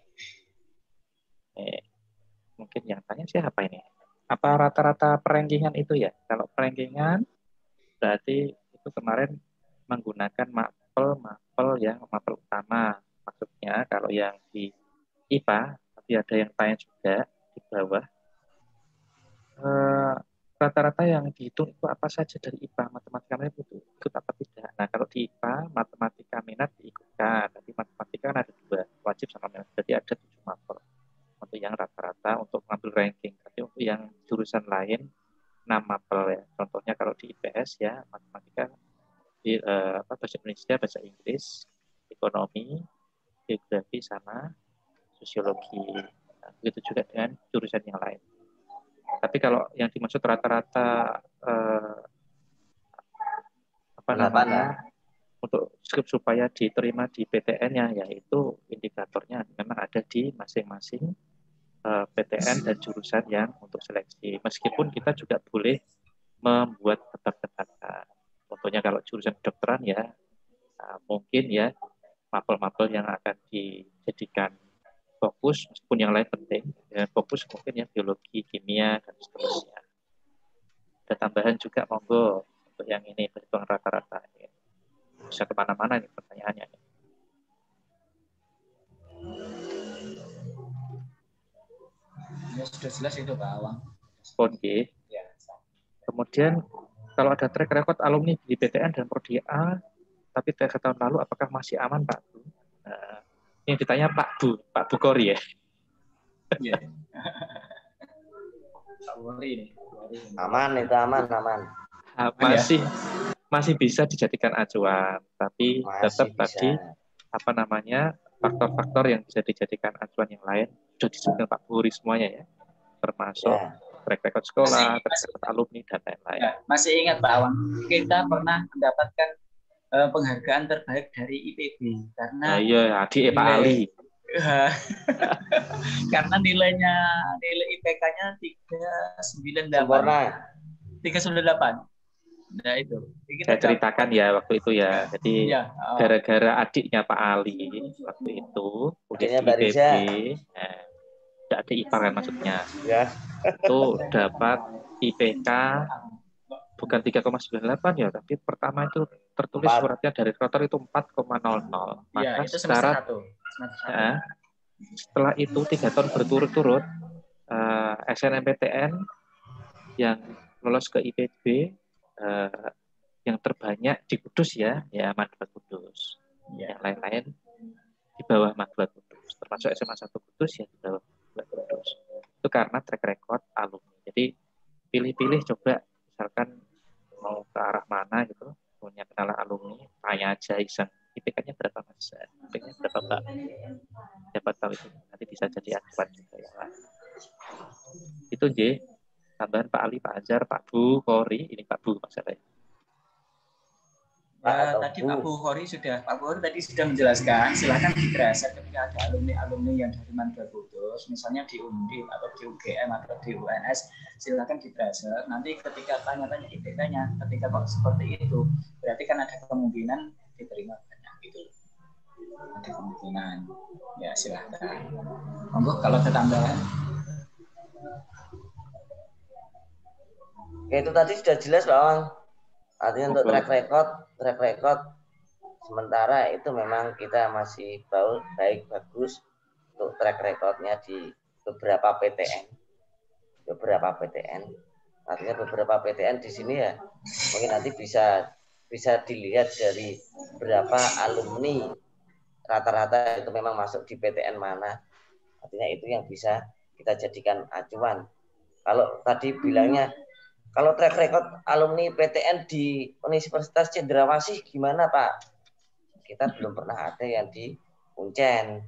Mungkin yang tanya siapa ini? Apa rata-rata perengkingan itu ya? Kalau perengkingan berarti itu kemarin menggunakan mapel yang mapel utama. Maksudnya kalau yang di IPA, tapi ada yang tanya juga di bawah. Rata-rata yang dihitung itu apa saja dari IPA, matematika minat itu ikut apa tidak. Nah kalau di IPA, matematika minat diikutkan. Tapi matematika kan ada 2, wajib sama minat. Jadi ada 7 mapel. Untuk yang rata-rata untuk mengambil ranking. Tapi untuk yang jurusan lain 6 mapel ya. Contohnya kalau di IPS ya matematika, di bahasa Indonesia, bahasa Inggris, ekonomi, geografi sama sosiologi. Nah, begitu juga dengan jurusan yang lain. Tapi kalau yang dimaksud rata-rata untuk supaya diterima di PTN-nya, yaitu indikatornya memang ada di masing-masing PTN dan jurusan yang untuk seleksi. Meskipun kita juga boleh membuat tebak-tebakan. Contohnya kalau jurusan kedokteran ya mungkin ya mapel-mapel yang akan dijadikan fokus, meskipun yang lain penting, ya, fokus mungkin ya biologi, kimia, dan seterusnya. Ada tambahan juga monggo untuk yang ini perhitungan rata-rata. Ya. Bisa kemana-mana ini pertanyaannya. Ya sudah jelas itu Pak Awang. Oke. Ya. Kemudian kalau ada track record alumni di PTN dan Prodi A, tapi 3 tahun lalu apakah masih aman Pak? Nah, yang ditanya Pak Bukhori ya. Iya. Pak Bukhori ini. Aman itu aman. Masih bisa dijadikan acuan, tapi tetap tadi faktor-faktor yang bisa dijadikan acuan yang lain sudah disebutkan Pak Bukhori semuanya ya, termasuk track record sekolah, track record alumni dan lain-lain. Ya, masih ingat Pak Awang, kita pernah mendapatkan penghargaan terbaik dari IPB karena di Pak Ali. Karena nilai IPK-nya 398. Nah itu. Saya ceritakan ya waktu itu ya. Jadi Iya. gara-gara adiknya Pak Ali waktu itu kuliah Adiknya di Mbak IPB, Risa. tidak adik ipar kan maksudnya, Ya. itu dapat IPK bukan 3,98 ya, tapi pertama itu tertulis 4. suratnya dari rektor itu 4,00. Iya, Maka itu semester secara 1. setelah itu 3 tahun berturut-turut SNMPTN yang lolos ke IPB yang terbanyak di Kudus ya Madura Kudus. Yang lain-lain di bawah Madura Kudus, termasuk SMA 1 Kudus ya di bawah Madura Kudus. Itu karena track record alumni. Jadi pilih-pilih coba misalkan mau ke arah mana gitu, punya kenalan alumni, tanya aja iseng, IPK-nya berapa Mas? IPK-nya berapa Mbak? Dapat tahu itu, nanti bisa jadi acuan juga ya Pak. Itu J, tambahan Pak Ali, Pak Azhar, Pak Bu, Kori, ini Pak Bu masalahnya. Tadi Pak Bu Khori tadi sudah menjelaskan, silakan diterasa ketika ada alumni yang dari Madura Kudus, misalnya di Undip atau di UGM atau di UNS, silakan diterasa. Nanti ketika tanya-tanya IPK-nya, ketika kok seperti itu, berarti kan ada kemungkinan diterima banyak gitu. Ada kemungkinan, ya silakan. Monggo kalau ada tambahan. Oke, itu tadi sudah jelas Pak Wang. Artinya untuk track record sementara itu memang kita masih bagus untuk track recordnya di beberapa PTN. Artinya beberapa PTN di sini ya mungkin nanti bisa dilihat dari berapa alumni rata-rata itu memang masuk di PTN mana. Artinya itu yang bisa kita jadikan acuan. Kalau tadi bilangnya kalau track record alumni PTN di Universitas Cendrawasih gimana Pak? Kita belum pernah ada yang di Uncen.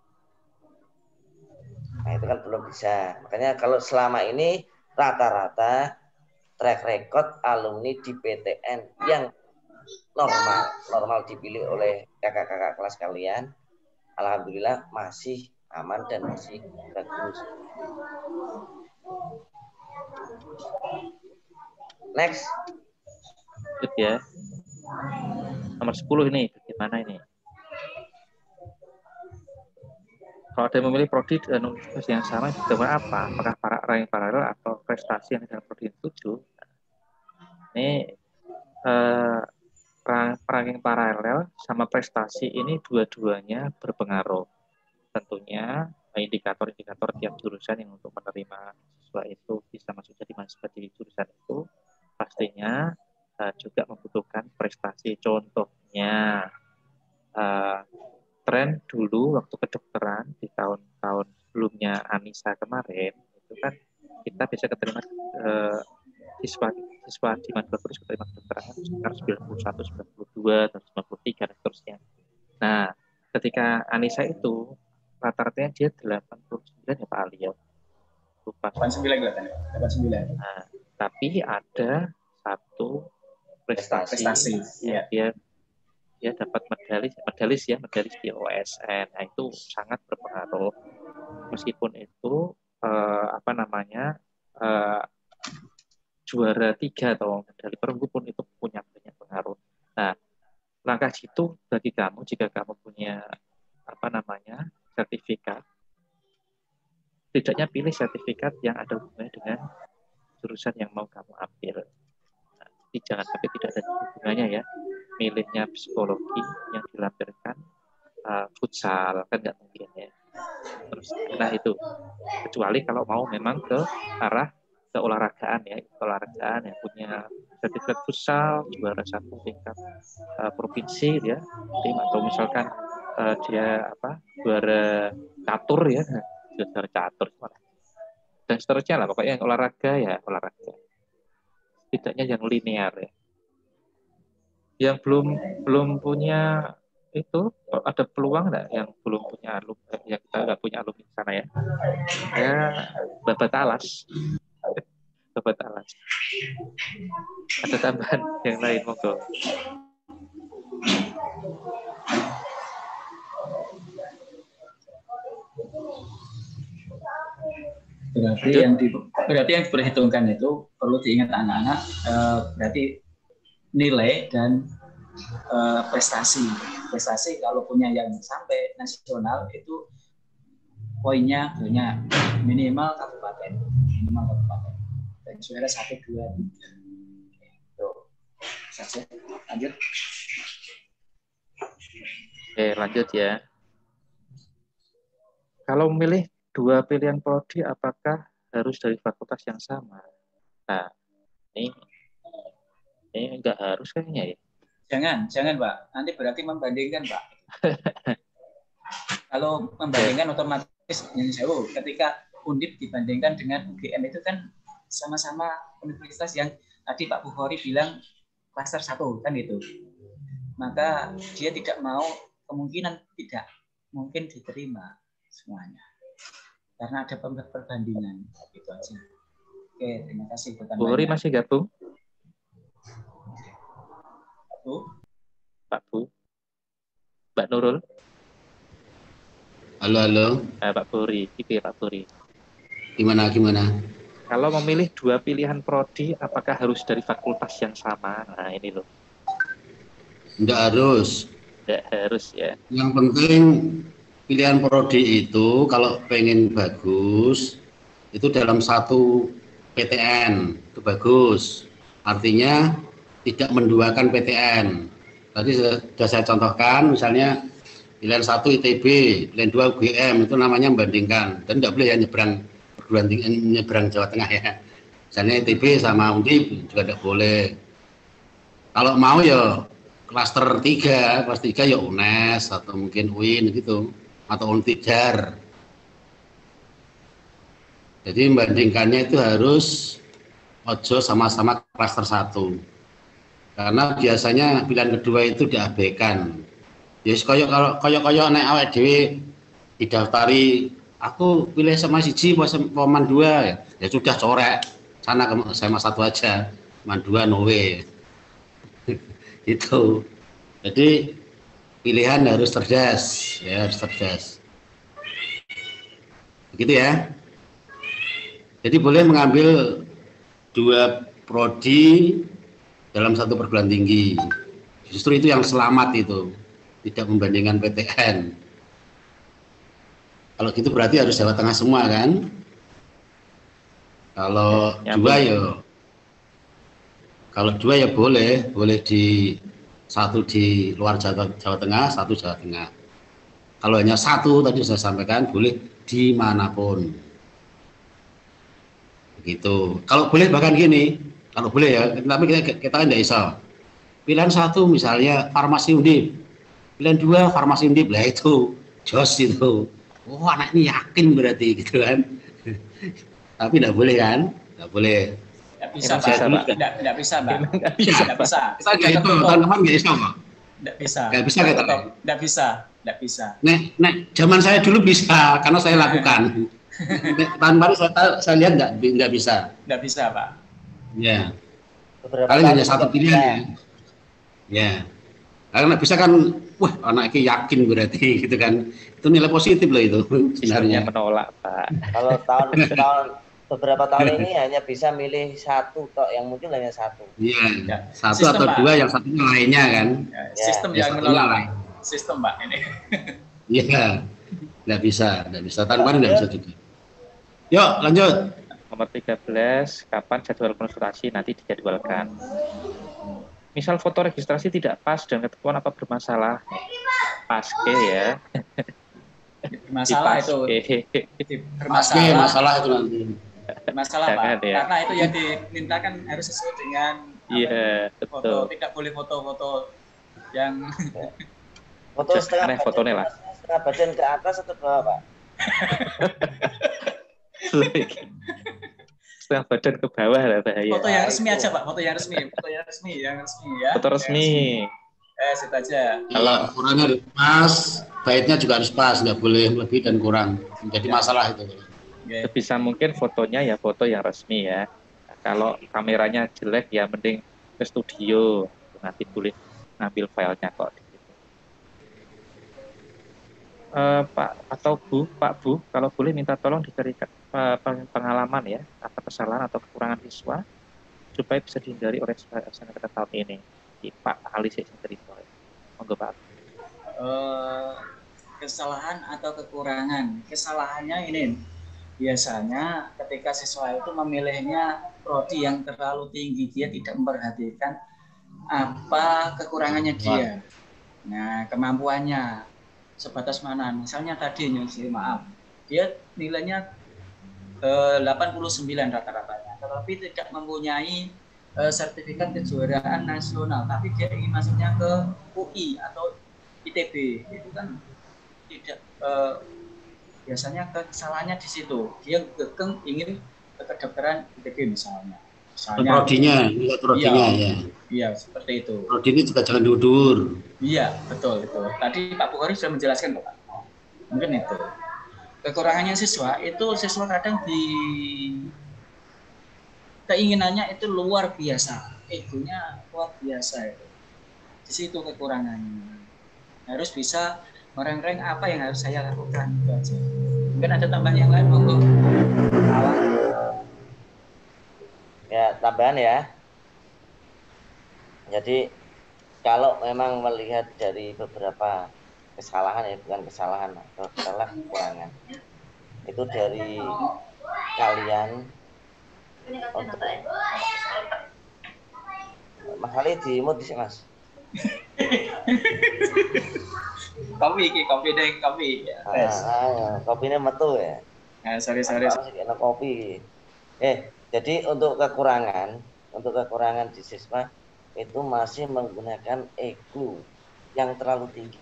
Nah itu kan belum bisa. Makanya kalau selama ini rata-rata track record alumni di PTN yang normal dipilih oleh kakak-kakak kelas kalian, alhamdulillah masih aman dan masih bagus. Next. Lanjut ya. Nomor 10 ini, bagaimana ini? Kalau ada yang memilih prodi dan universitas yang sama, itu apa? Apakah ranking paralel atau prestasi yang dengan prodi yang tujuh? Ini ranking paralel sama prestasi ini dua-duanya berpengaruh. Tentunya indikator-indikator tiap jurusan yang untuk menerima siswa itu bisa masuk jadi mahasiswa di jurusan itu pastinya juga membutuhkan prestasi. Contohnya tren dulu waktu kedokteran di tahun-tahun sebelumnya Anissa kemarin itu kan kita bisa keterima siswa di Madura Kudus keterima kedokteran sekitar 91, 92, dan 93 dan seterusnya. Nah, ketika Anissa itu rata-ratanya dia 89 ya Pak Ali ya. Lupa. 89. Nah, tapi ada satu prestasi ya, dia dapat medalis di OSN. Nah, itu sangat berpengaruh. Meskipun itu juara 3 atau medali perunggu pun itu punya banyak pengaruh. Nah, langkah situ bagi kamu jika kamu punya sertifikat, tidaknya pilih sertifikat yang ada hubungannya dengan jurusan yang mau kamu ambil. Nah, jangan sampai tidak ada hubungannya ya. Milihnya psikologi yang dilampirkan futsal kan nggak mungkin ya. Terus, nah itu kecuali kalau mau memang ke arah keolahragaan ya, olahragaan yang punya sertifikat futsal juara 1 tingkat provinsi ya, atau misalkan dia juara catur ya, juara catur dan seterusnya lah, pokoknya yang olahraga ya olahraga. Tidaknya yang linear ya. Yang belum punya itu ada peluang nggak yang belum punya alumni, yang kita nggak punya alumni di sana ya? Ya babat alas. Ada tambahan yang lain monggo. Berarti yang diperhitungkan itu perlu diingat anak-anak, berarti nilai dan prestasi. Prestasi kalau punya yang sampai nasional itu poinnya banyak, minimal kabupaten. Dan juara 1, 2, 3. Tuh. Saja. Lanjut. Oke, lanjut ya. Kalau memilih 2 pilihan prodi, apakah harus dari fakultas yang sama? Nah, ini enggak harus kayaknya ya. Jangan Pak. Nanti berarti membandingkan Pak. Kalau membandingkan otomatis ketika Undip dibandingkan dengan UGM itu kan sama-sama universitas yang tadi Pak Bukhari bilang klaster 1 kan gitu. Maka dia tidak mau, kemungkinan tidak mungkin diterima semuanya. Karena ada perbandingan. Itu aja. Oke, terima kasih. Bukhari masih gabung? Pak Bu, Mbak Nurul. Halo. Pak Bukhari, itu ya Pak Bukhari. Gimana? Kalau memilih 2 pilihan prodi, apakah harus dari fakultas yang sama? Nah, ini loh. Enggak harus. Enggak harus ya. Yang penting pilihan prodi itu kalau pengen bagus, itu dalam satu PTN, itu bagus. Artinya tidak menduakan PTN. Tadi sudah saya contohkan, misalnya pilihan 1 ITB, pilihan 2 UGM, itu namanya membandingkan. Dan tidak boleh ya nyebrang Jawa Tengah ya. Misalnya ITB sama Undip juga tidak boleh. Kalau mau ya klaster 3 ya UNES atau mungkin UIN gitu, atau Untidar. Jadi membandingkannya itu harus ojo sama-sama klaster 1. Karena biasanya pilihan kedua itu diabaikan. Yes, koyo nek awake dhewe didaftari, aku pilih sama siji man 2 ya sudah corek. Sana sama 1 aja, man 2 no way. Itu. Jadi pilihan harus cerdas, ya harus cerdas. Begitu ya. Jadi boleh mengambil 2 prodi dalam 1 perguruan tinggi. Justru itu yang selamat itu, tidak membandingkan PTN. Kalau gitu berarti harus Jawa Tengah semua kan? Kalau dua ya boleh di 1 di luar Jawa Tengah, 1 Jawa Tengah. Kalau hanya 1 tadi saya sampaikan boleh dimanapun. Begitu. Kalau boleh bahkan gini. Kalau boleh ya, tapi kita kan tidak bisa. Pilihan 1 misalnya farmasi Undip, pilihan 2 farmasi Undip, lah itu jos itu. Oh anak ini yakin berarti gitu kan. Tapi tidak boleh kan? Tidak boleh. Tidak bisa, Pak. Tidak bisa, Pak. Tidak bisa. Kita nggak itu, teman-teman nggak bisa, Pak. Tidak bisa. Nggak bisa kita. Tidak bisa. Nek, zaman saya dulu bisa, karena saya lakukan. Tahun baru saya lihat nggak bisa. Tidak bisa, Pak. Ya. Paling hanya 1 pilihan ya. Karena bisa kan, wah anak ini yakin berarti gitu kan. Itu nilai positif loh itu sebenarnya. Menolak, Pak. Kalau beberapa tahun ini hanya bisa milih 1 tok, yang mungkin hanya 1. Iya, 1 atau 2, yang satunya lainnya kan. Sistem yang menolak. Sistem, Pak, ini. Iya, nggak bisa. Tahun baru nggak bisa juga. Yuk, lanjut. Nomor 13, kapan jadwal konsultasi nanti dijadwalkan. Misal foto registrasi tidak pas dan ketentuan apa bermasalah, paske ya. Masalah itu. Masalah itu nanti. Masalah, Pak. Ya. Karena itu yang dimintakan harus sesuai dengan foto. Tidak boleh foto-foto yang foto setengah fotonya lah. Setengah badan ke atas atau ke bawah, Pak? Setengah badan ke bawah lah bahaya. Foto yang resmi aja, Pak. Foto yang resmi ya. Foto resmi. Situ aja. Kalau ukurannya harus pas, baitnya juga harus pas, nggak boleh lebih dan kurang. Menjadi masalah itu. Sebisa mungkin fotonya ya foto yang resmi ya. Kalau kameranya jelek ya mending ke studio, nanti boleh ngambil filenya kok. Pak atau Pak Bu, kalau boleh minta tolong diberikan pengalaman ya, apa kesalahan atau kekurangan siswa supaya bisa dihindari oleh SNMPTN tahun ini. Pak Ali sih cerita. Monggo Pak. Kesalahan atau kekurangan. Kesalahannya ini biasanya ketika siswa itu memilihnya prodi yang terlalu tinggi, dia tidak memperhatikan apa kekurangannya dia. Nah, kemampuannya sebatas mana. Misalnya tadi maaf, dia nilainya 89 rata-ratanya, tetapi tidak mempunyai sertifikat kejuaraan nasional, tapi dia ingin masuknya ke UI atau ITB, itu kan tidak biasanya kesalahannya di situ. Dia gegeng ingin ke kedokteran ITB misalnya. Prodinya ya. Iya, seperti itu. Prodi ini juga jangan diundur. Iya, betul itu. Tadi Pak Bukhari sudah menjelaskan, Pak. Mungkin itu. Kekurangannya siswa itu siswa kadang keinginannya itu luar biasa, egonya luar biasa itu. Di situ kekurangannya. Harus bisa mereng-reng apa yang harus saya lakukan itu aja. Mungkin ada tambahan yang lain untuk ya, tambahan ya. Jadi kalau memang melihat dari beberapa kesalahan, ya bukan kesalahan atau kekurangan, itu dari kalian untuk Mas Ali di mute sih Mas. kopi ya. Kopinya metu ya. Sorry. Kopi. Jadi untuk kekurangan di siswa itu masih menggunakan ego yang terlalu tinggi.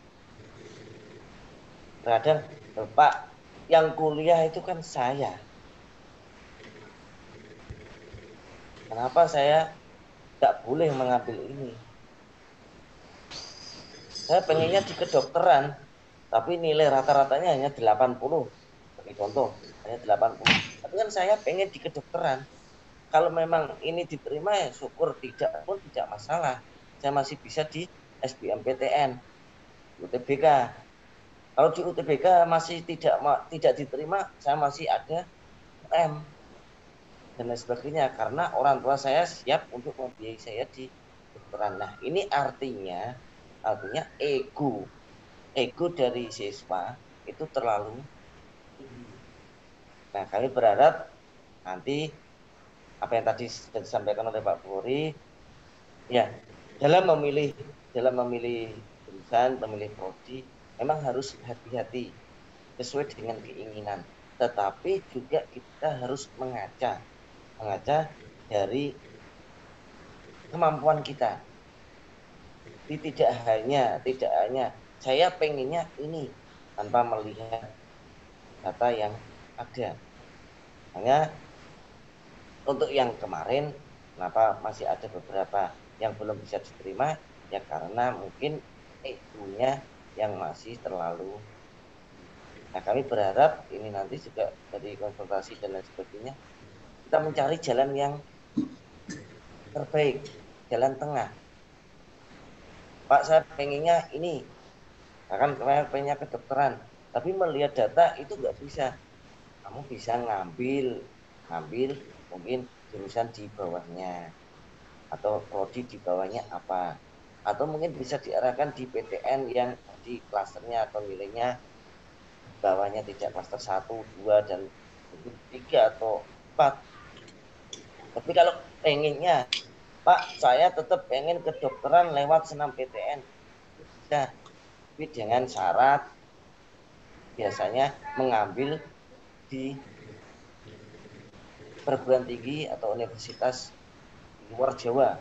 Kadang Pak, yang kuliah itu kan saya. Kenapa saya nggak boleh mengambil ini? Saya pengennya di kedokteran, tapi nilai rata-ratanya hanya 80. Sebagai contoh, hanya 80. Tapi kan saya pengen di kedokteran. Kalau memang ini diterima ya syukur, tidak pun tidak masalah. Saya masih bisa di SBMPTN, UTBK. Kalau di UTBK masih tidak diterima, saya masih ada UM dan lain sebagainya, karena orang tua saya siap untuk membiayai saya di kedokteran. Nah, ini artinya ego dari siswa itu terlalu tinggi. Nah, kami berharap nanti apa yang tadi sudah disampaikan oleh Pak Bukhari, ya dalam memilih jurusan, memilih prodi, memang harus hati-hati sesuai dengan keinginan. Tetapi juga kita harus mengaca dari kemampuan kita. Tidak hanya saya pengennya ini tanpa melihat data yang ada. Hanya untuk yang kemarin, kenapa masih ada beberapa yang belum bisa diterima, ya karena mungkin egonya yang masih terlalu. Nah, kami berharap ini nanti juga dari konsultasi dan lain sebagainya, kita mencari jalan yang terbaik, jalan tengah. Pak, saya pengennya ini, akan pengennya kedokteran, tapi melihat data itu nggak bisa. Kamu bisa ngambil mungkin jurusan di bawahnya, atau prodi di bawahnya apa, atau mungkin bisa diarahkan di PTN yang di klasternya atau nilainya bawahnya tidak klaster 1, 2 dan 3 atau 4. Tapi kalau pengennya, Pak, saya tetap pengen kedokteran lewat senam PTN, bisa, tapi dengan syarat biasanya mengambil di perguruan tinggi atau universitas luar Jawa.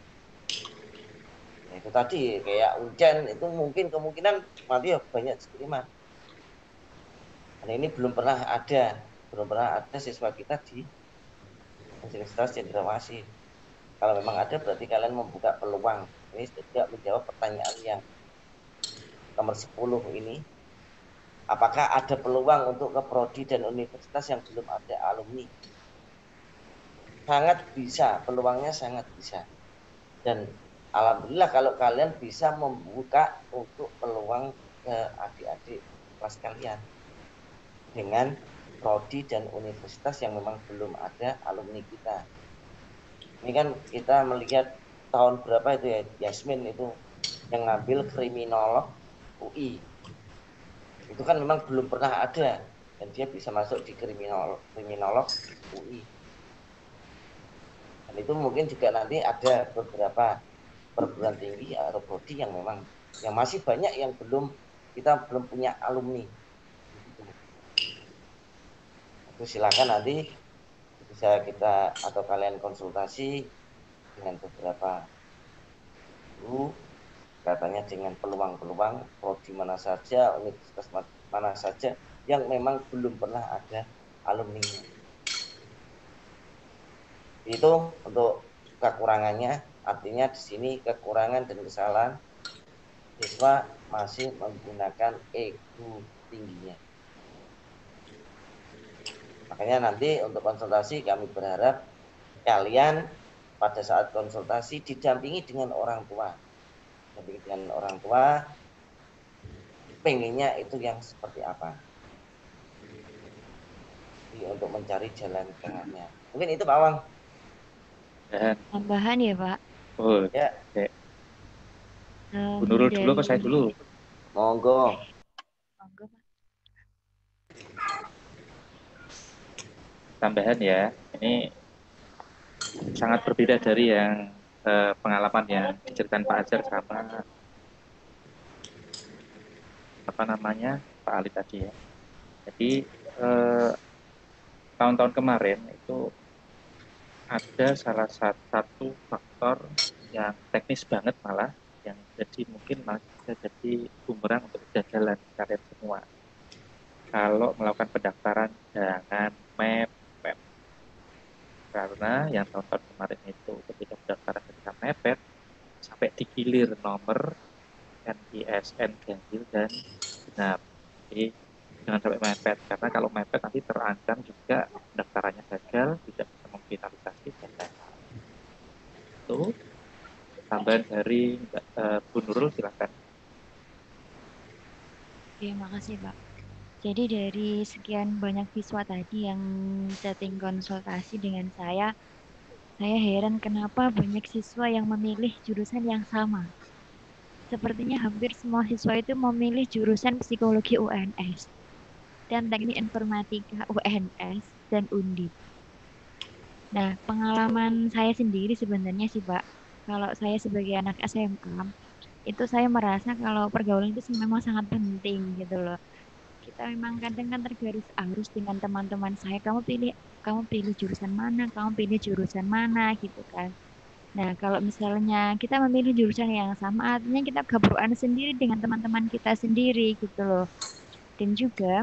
Nah, itu tadi kayak Uncen itu mungkin kemungkinan nanti ya banyak diterima. Nah, ini belum pernah ada siswa kita di Universitas Cendrawasih. Kalau memang ada berarti kalian membuka peluang. Ini tidak menjawab pertanyaan yang nomor 10 ini. Apakah ada peluang untuk ke prodi dan universitas yang belum ada alumni? Sangat bisa, peluangnya sangat bisa. Dan alhamdulillah kalau kalian bisa membuka untuk peluang ke adik-adik kelas kalian dengan prodi dan universitas yang memang belum ada alumni kita. Ini kan kita melihat tahun berapa itu ya, Yasmin itu yang ngambil kriminolog UI. Itu kan memang belum pernah ada dan dia bisa masuk di kriminolog UI. Dan itu mungkin juga nanti ada beberapa perguruan tinggi atau prodi yang memang yang masih banyak yang kita belum punya alumni. Itu silakan nanti bisa kita atau kalian konsultasi dengan beberapa guru katanya dengan peluang-peluang prodi mana saja, universitas mana saja yang memang belum pernah ada alumni-nya. Itu untuk kekurangannya, artinya di sini kekurangan dan kesalahan siswa masih menggunakan ego tingginya. Makanya nanti untuk konsultasi kami berharap kalian pada saat konsultasi didampingi dengan orang tua. Dampingi dengan orang tua, pengennya itu yang seperti apa. Jadi untuk mencari jalan tengahnya. Mungkin itu Pak Wang. Tambahan ya Pak. Oh, ya. Oke. Bu Nurul dulu apa saya dulu? Monggo. Monggo Pak. Tambahan ya, ini sangat berbeda dari yang pengalaman yang diceritakan Pak Ajar sama Pak Ali tadi ya. Jadi tahun-tahun kemarin itu ada salah satu faktor yang teknis banget malah yang jadi mungkin malah bisa jadi bumerang untuk kegagalan kalian semua. Kalau melakukan pendaftaran jangan mepet. Karena yang tahun-tahun kemarin itu ketika pendaftaran ketika mepet sampai digilir nomor NISN ganjil dan genap. Jadi jangan sampai mepet karena kalau mepet nanti terancam juga pendaftarannya gagal, tidak bisa memfinalisasi dan lain-lain. Itu tambahan dari Bu Nurul, silakan. Terima kasih Pak. Jadi dari sekian banyak siswa tadi yang setting konsultasi dengan saya heran kenapa banyak siswa yang memilih jurusan yang sama. Sepertinya hampir semua siswa itu memilih jurusan psikologi UNS dan teknik informatika UNS dan Undip. Nah, pengalaman saya sendiri sebenarnya sih Pak, kalau saya sebagai anak SMA, itu saya merasa kalau pergaulan itu memang sangat penting gitu loh. Kita memang kadang kan tergaris arus dengan teman-teman saya, kamu pilih jurusan mana, gitu kan. Nah, kalau misalnya kita memilih jurusan yang sama, artinya kita gabruan sendiri dengan teman-teman kita sendiri gitu loh. Dan juga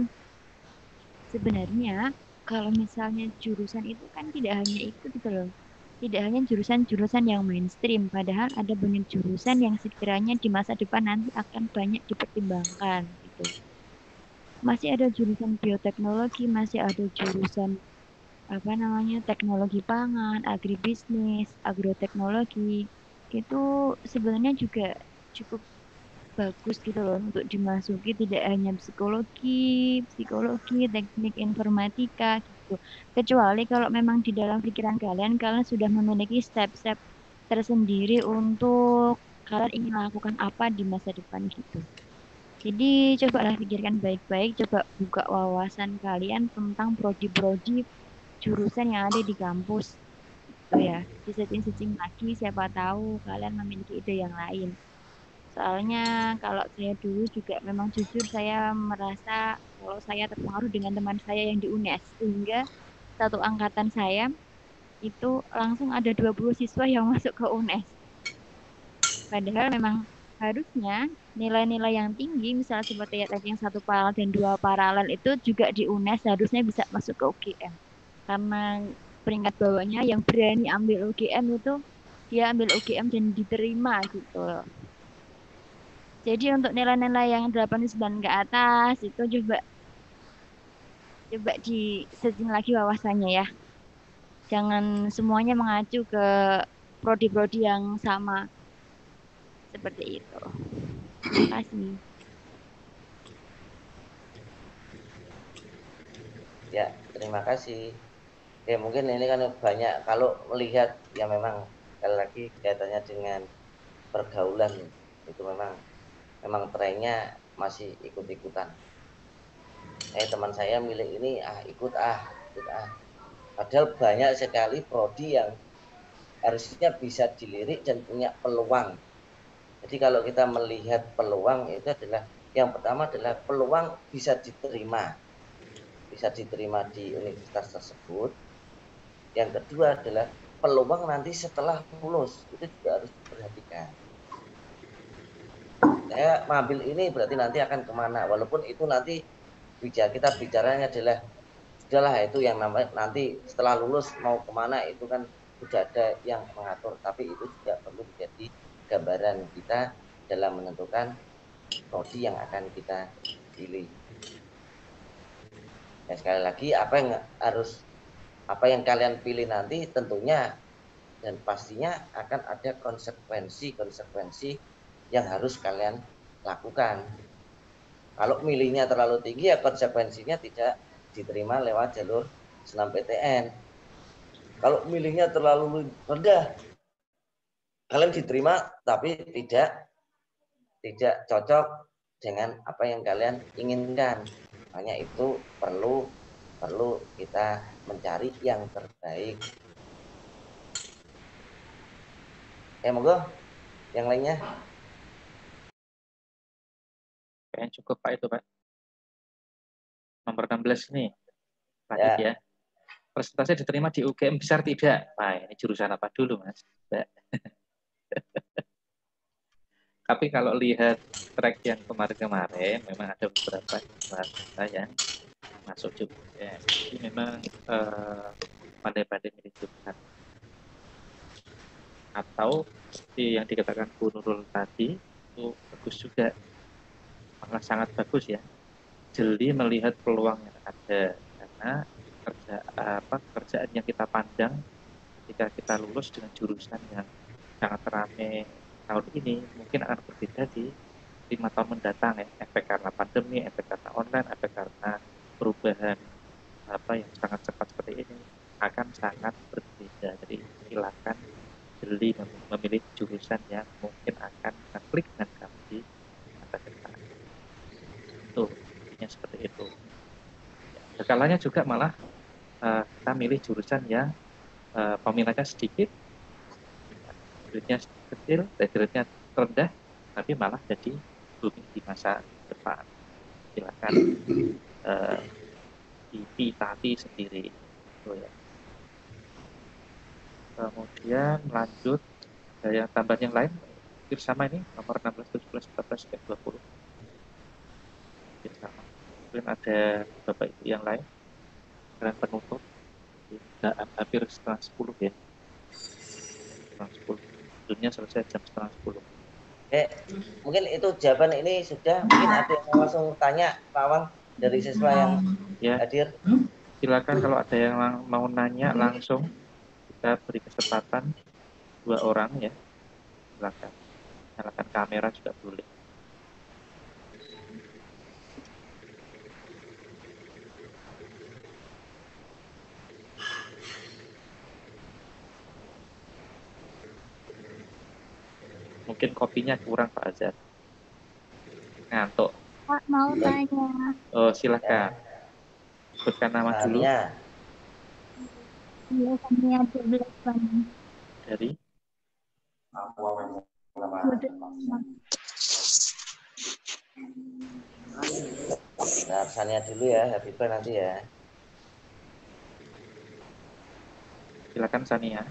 sebenarnya kalau misalnya jurusan itu kan tidak hanya itu gitu loh. Tidak hanya jurusan-jurusan yang mainstream, padahal ada banyak jurusan yang sekiranya di masa depan nanti akan banyak dipertimbangkan gitu. Masih ada jurusan bioteknologi, masih ada jurusan teknologi pangan, agribisnis, agroteknologi. Itu sebenarnya juga cukup bagus gitu loh untuk dimasuki, tidak hanya psikologi, teknik informatika gitu. Kecuali kalau memang di dalam pikiran kalian sudah memiliki step-step tersendiri untuk kalian ingin melakukan apa di masa depan gitu. Jadi cobalah pikirkan baik-baik, coba buka wawasan kalian tentang prodi-prodi jurusan yang ada di kampus. Gitu ya, di-searching lagi, siapa tahu kalian memiliki ide yang lain. Soalnya kalau saya dulu juga memang jujur saya merasa kalau saya terpengaruh dengan teman saya yang di UNES, sehingga satu angkatan saya itu langsung ada 20 siswa yang masuk ke UNES. Padahal memang harusnya nilai-nilai yang tinggi, misalnya seperti yang 1 paralel dan 2 paralel itu juga di UNES harusnya bisa masuk ke UGM. Karena peringkat bawahnya yang berani ambil UGM itu dia ambil UGM dan diterima gitu loh. Jadi untuk nilai-nilai yang 89 ke atas itu coba di searching lagi wawasannya ya. Jangan semuanya mengacu ke prodi-prodi yang sama. Seperti itu. Terima kasih. Ya, terima kasih. Ya mungkin ini kan banyak kalau melihat ya memang sekali lagi kaitannya dengan pergaulan itu memang trennya masih ikut-ikutan. Teman saya milih ini ikut. Padahal banyak sekali prodi yang harusnya bisa dilirik dan punya peluang. Jadi kalau kita melihat peluang itu adalah yang pertama adalah peluang bisa diterima di universitas tersebut. Yang kedua adalah peluang nanti setelah lulus itu juga harus diperhatikan. Saya mengambil ini berarti nanti akan kemana? Walaupun itu nanti kita bicaranya adalah sudahlah itu yang namanya nanti setelah lulus mau kemana itu kan sudah ada yang mengatur. Tapi itu juga perlu menjadi gambaran kita dalam menentukan prodi yang akan kita pilih. Ya, sekali lagi apa yang kalian pilih nanti tentunya dan pastinya akan ada konsekuensi yang harus kalian lakukan. Kalau milihnya terlalu tinggi ya konsekuensinya tidak diterima lewat jalur SNMPTN. Kalau milihnya terlalu rendah, kalian diterima tapi tidak cocok dengan apa yang kalian inginkan. Makanya itu perlu kita mencari yang terbaik. Monggo yang lainnya. Kayaknya cukup Pak itu Pak. Nomor 16 nih. Lanjut ya. Presentasi diterima di UGM besar tidak? Nah, ini jurusan apa dulu Mas? Tapi kalau lihat track yang kemarin-kemarin, memang ada beberapa kita yang masuk juga. Jadi memang pandai-pandai milih jurusan. Atau seperti yang dikatakan Bu Nurul tadi, itu bagus juga. Malah sangat bagus ya. Jeli melihat peluang yang ada. Karena pekerjaan yang kita pandang ketika kita lulus dengan jurusan yang sangat ramai tahun ini mungkin akan berbeda di 5 tahun mendatang ya. Efek karena pandemi, efek karena online, efek karena perubahan yang sangat cepat seperti ini akan sangat berbeda. Jadi silakan jeli memilih jurusan yang mungkin akan klik dengan kamu di masa depan. Itu intinya seperti itu. Sekalanya juga malah kita milih jurusan yang peminatnya sedikit, grade-nya kecil, grade-nya rendah, tapi malah jadi booming di masa depan. Silakan dipitati sendiri. Ya. Kemudian lanjut yang tambahan yang lain, hampir sama ini nomor 16, 17, 14, 20. Hampir sama. Mungkin ada Bapak Ibu yang lain, kalian penutup. Hampir setengah 10 ya. Setengah 10. Sebelumnya selesai jam setengah 10. Mungkin itu jawaban ini sudah. Mungkin ada yang langsung tanya Pak Wang dari siswa yang hadir. Silakan kalau ada yang mau nanya langsung, kita beri kesempatan 2 orang ya. Silakan. Nyalakan kamera juga boleh. Mungkin kopinya kurang Pak Azhar. Ngantuk. Pak mau tanya. Oh, silakan. Sebutkan nama dulu. Iya, Sania 12 Bandung. Dari? Nah, Sania dulu ya, Habibah nanti ya. Silakan Sania.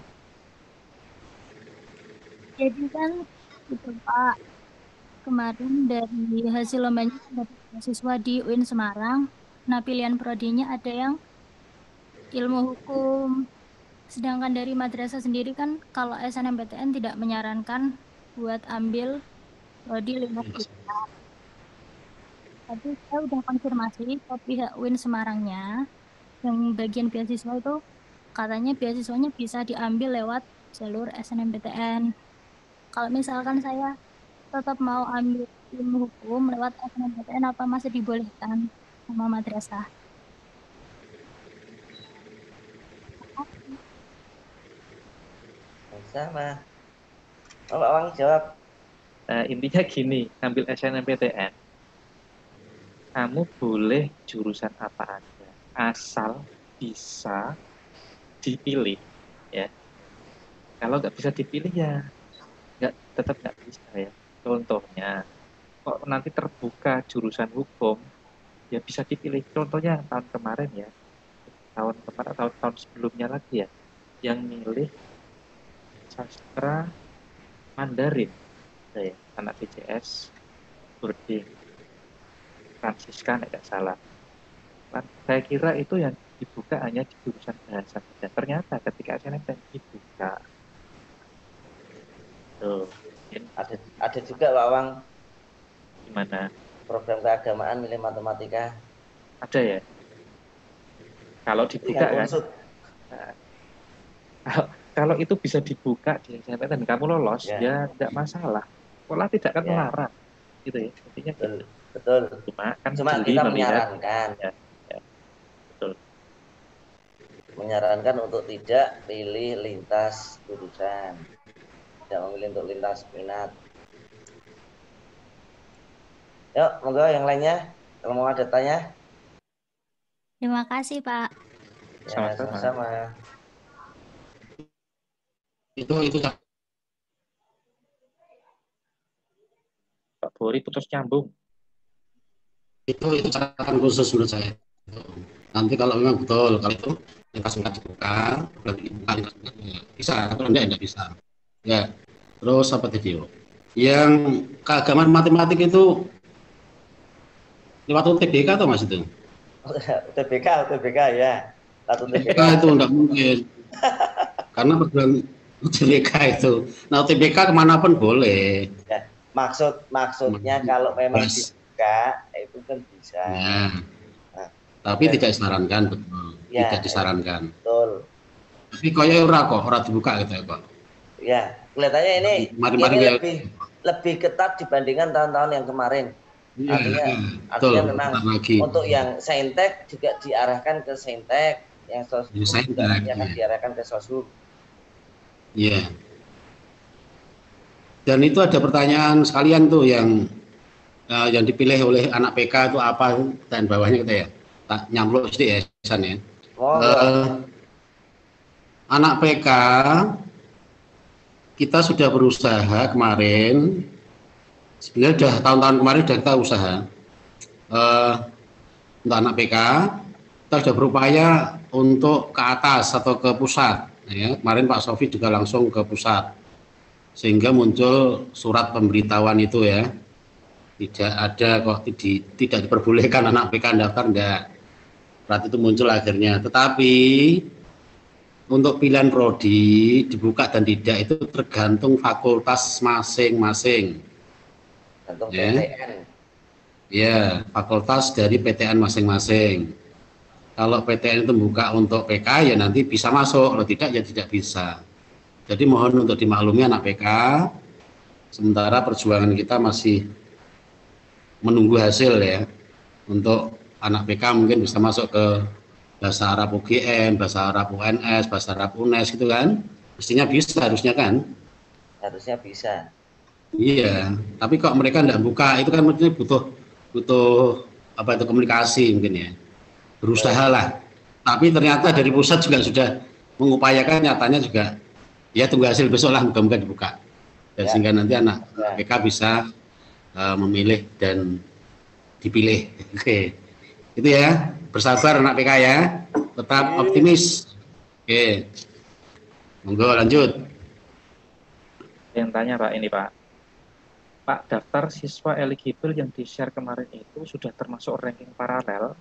Jadi kan itu Pak, kemarin dari hasil lombanya ada mahasiswa di UIN Semarang. Nah, pilihan prodinya ada yang ilmu hukum. Sedangkan dari madrasah sendiri kan kalau SNMPTN tidak menyarankan buat ambil prodi lingkungan. Tapi saya udah konfirmasi ke pihak UIN Semarangnya, yang bagian beasiswa itu katanya beasiswanya bisa diambil lewat jalur SNMPTN. Kalau misalkan saya tetap mau ambil ilmu hukum lewat SNMPTN, apa masih dibolehkan sama madrasah? sama. Oh, Pak Wang jawab. Nah, intinya gini, ambil SNMPTN, kamu boleh jurusan apa aja, asal bisa dipilih, ya. Kalau nggak bisa dipilih ya, tetap nggak bisa ya. Contohnya, kok nanti terbuka jurusan hukum, ya bisa dipilih. Contohnya tahun kemarin ya, tahun sebelumnya lagi ya, yang milih sastra Mandarin, ya, anak BCS, boarding, Fransiskan, nggak salah. Saya kira itu yang dibuka hanya di jurusan bahasa saja. Ternyata ketika SNMPTN dibuka, tuh, ada juga Pak Wang. Gimana? Program keagamaan milih matematika. Ada ya? Kalau dibuka kan? Nah, kalau itu bisa dibuka di SNMPTN dan kamu lolos, ya tidak masalah. Sekolah tidak akan melarang, gitu ya. Intinya gitu. Betul. Cuma kita menyarankan. Ya, betul. Menyarankan untuk tidak pilih lintas jurusan, tidak memilih untuk lintas minat. Yuk, monggo yang lainnya. Kalau mau ada tanya. Terima kasih, Pak. Ya, sama-sama. Itu Pak Bori putus nyambung. Itu catatan khusus menurut saya. Nanti kalau memang betul, kalau itu lintas minat dibuka, bisa, kalau enggak bisa. Ya, terus apa tadi? Yang keagamaan matematik itu lewat UTBK atau Mas itu? UTBK ya. UTBK itu enggak mungkin. Karena program UTBK itu. Nah, UTBK kemanapun boleh. Ya, maksudnya kalau memang dibuka itu kan bisa. Ya. Nah, tapi tidak disarankan, betul. Ya, tidak disarankan. Betul. Tapi kayaknya ora dibuka gitu ya, Pak. Ya, kelihatannya ini lebih ketat dibandingkan tahun-tahun yang kemarin. Ya, artinya memang untuk yang saintek juga diarahkan ke saintek, yang soshum juga akan diarahkan ke soshum. Iya. Dan itu ada pertanyaan sekalian tuh yang dipilih oleh anak PK itu apa dan bawahnya kita ya. Tak nyampluk sedikit ya San ya. Anak PK kita sudah berusaha kemarin. Sebenarnya sudah tahun-tahun kemarin sudah kita usaha untuk anak PK, kita sudah berupaya untuk ke atas atau ke pusat. Ya, kemarin Pak Sofi juga langsung ke pusat, sehingga muncul surat pemberitahuan itu ya. Tidak ada kok tidak diperbolehkan anak PK daftar, enggak. Surat itu muncul akhirnya. Tetapi untuk pilihan prodi dibuka dan tidak itu tergantung fakultas masing-masing. Atau PTN. Ya, fakultas dari PTN masing-masing. Kalau PTN itu buka untuk PK ya nanti bisa masuk, kalau tidak ya tidak bisa. Jadi mohon untuk dimaklumi anak PK, sementara perjuangan kita masih menunggu hasil ya. Untuk anak PK mungkin bisa masuk ke bahasa Arab UGM, bahasa Arab UNS, bahasa Arab UNES gitu kan. Mestinya bisa, harusnya kan? Harusnya bisa. Iya, tapi kok mereka tidak buka, itu kan butuh apa itu komunikasi mungkin ya. Berusaha lah. Tapi ternyata dari pusat juga sudah mengupayakan, nyatanya juga ya tunggu hasil besok lah, mudah-mudahan dibuka. Dan sehingga nanti anak PK bisa memilih dan dipilih. Oke. Itu ya, bersabar anak PK ya. Tetap optimis. Oke. Monggo lanjut. Yang tanya Pak ini Pak. Pak, daftar siswa eligible yang di-share kemarin itu sudah termasuk ranking paralel.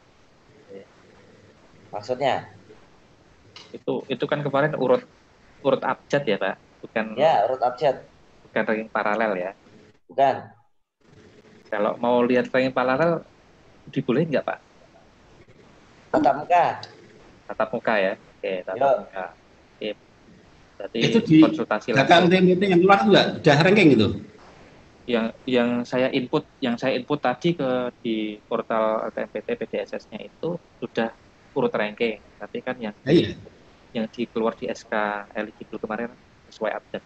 Maksudnya? Itu kan kemarin urut abjad ya Pak, bukan? Ya, urut abjad. Bukan ranking paralel ya? Bukan. Kalau mau lihat ranking paralel, dibolehin nggak Pak? Tatap muka. Tatap muka ya? Oke, tatap muka. Oke. Berarti itu di konsultasi data UTMPT yang keluar enggak? Udah ranking itu? Yang saya input tadi di portal LTMPT PDSS-nya itu sudah urut ranking, tapi kan yang dikeluar di SK eligible kemarin sesuai update.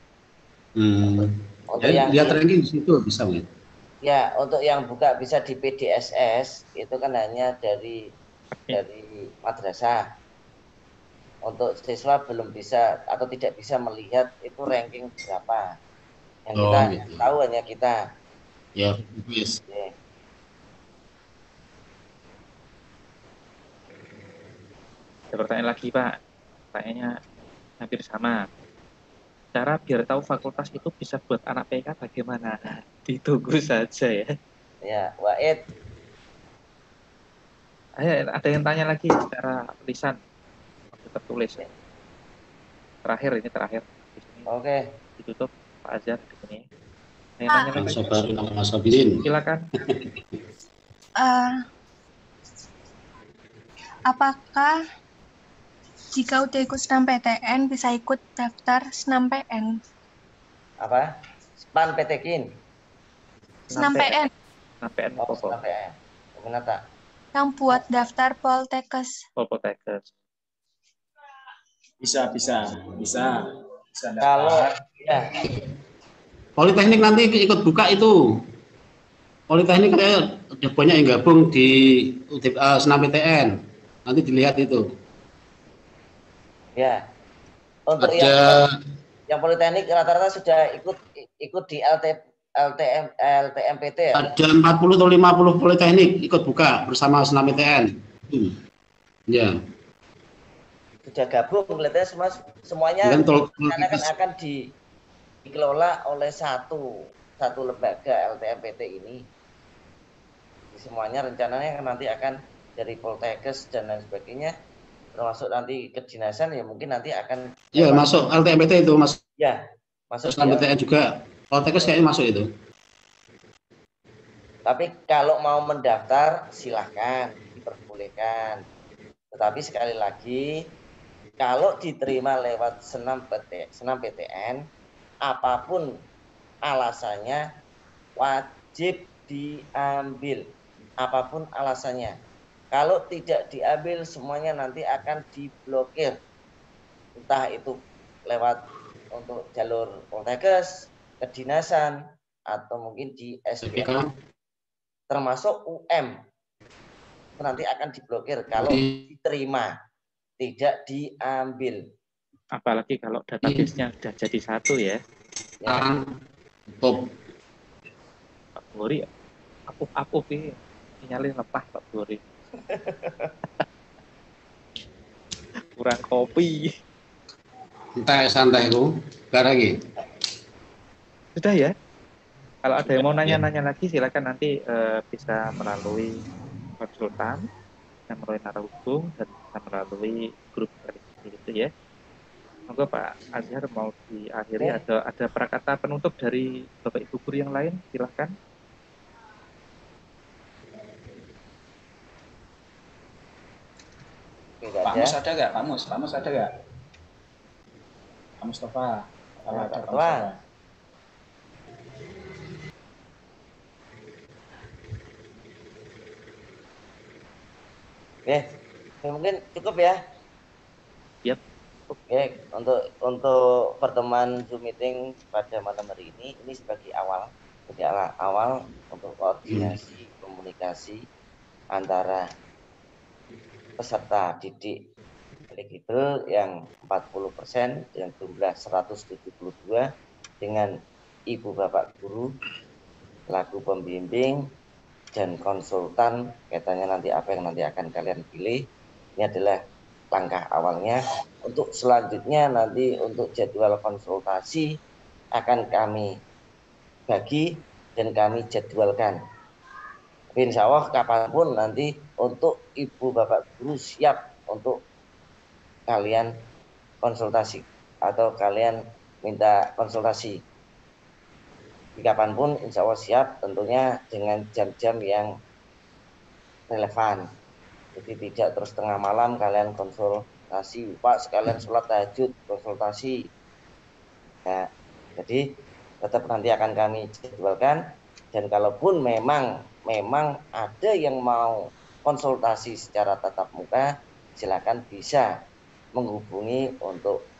Untuk yang lihat ranking di situ bisa nggak? Ya, untuk yang buka bisa di PDSS itu kan hanya dari madrasah. Untuk siswa belum bisa atau tidak bisa melihat itu ranking berapa. Yang kita gitu. tahu hanya kita. Ya, yes. Oke. Ada pertanyaan lagi Pak, pertanyaannya hampir sama. Cara biar tahu fakultas itu bisa buat anak PK bagaimana? Ditunggu saja ya. Ya, Wahid. Ayo, ada yang tanya lagi secara lisan atau tertulis. Terakhir ini terakhir. Di sini. Oke. Ditutup Pak Azhar di sini. Yang nanya lagi. Mas Sabirin. Silakan. Apakah jika udah ikut senam PTN bisa ikut daftar senam PN? Apa? Span PTKIN. Senam PN. Senam PN. Oh, senam PN. Menata. Yang buat daftar Poltekkes. Poltekkes. Bisa. Kalau ya. Politeknik nanti ikut buka itu. Politeknik ada banyak yang gabung di senam PTN. Nanti dilihat itu. Ya. Untuk ada yang Politeknik rata-rata sudah ikut di LTMPT ya? Ada 40 atau 50 Politeknik ikut buka bersama senam PTN. Ya. Sudah gabung kelihatannya semuanya akan dikelola oleh satu lembaga LTMPT ini. Semuanya rencananya nanti akan dari Poltekkes dan lain sebagainya, termasuk nanti kedinasan ya mungkin nanti akan. Ya masuk LTMPT itu mas. Ya masuk. Senam PTN juga. Poltekkes kayaknya masuk itu. Tapi kalau mau mendaftar silahkan, diperbolehkan. Tetapi sekali lagi, kalau diterima lewat senam PTN, apapun alasannya wajib diambil. Apapun alasannya. Kalau tidak diambil semuanya nanti akan diblokir. Entah itu lewat untuk jalur Poltekkes, kedinasan, atau mungkin di SPK. Termasuk UM. Nanti akan diblokir kalau diterima. Tidak diambil. Apalagi kalau database-nya sudah jadi satu ya. Top. Pak Bori, aku nyalin lepas Pak Bori. Kurang kopi. Santai ku. Lagi. Sudah ya. Kalau ada yang mau nanya-nanya lagi silakan nanti bisa melalui konsultan, bisa melalui narahubung dan bisa melalui grup itu ya. Monggo Pak Azhar mau diakhiri ada prakata penutup dari Bapak Ibu guru yang lain silakan. Pak Mus ada nggak? Pak Mus ada nggak? Pak Mustafa. Kalau ada Pak Mustafa. Oke, mungkin cukup ya. Yap. Oke, untuk pertemuan Zoom meeting pada malam hari ini sebagai awal untuk koordinasi komunikasi antara peserta didik fleksibel yang 40% yang jumlah 172 dengan ibu bapak guru, laku pembimbing dan konsultan. Kaitannya nanti apa yang nanti akan kalian pilih. Ini adalah langkah awalnya. Untuk selanjutnya nanti untuk jadwal konsultasi akan kami bagi dan kami jadwalkan. Insya Allah kapanpun nanti untuk ibu bapak guru siap untuk kalian konsultasi atau kalian minta konsultasi. Kapanpun insya Allah siap, tentunya dengan jam-jam yang relevan. Jadi tidak terus tengah malam kalian konsultasi, Pak sekalian sholat tahajud konsultasi. Ya, jadi tetap nanti akan kami jadwalkan. Dan kalaupun memang ada yang mau konsultasi secara tatap muka, silakan bisa menghubungi untuk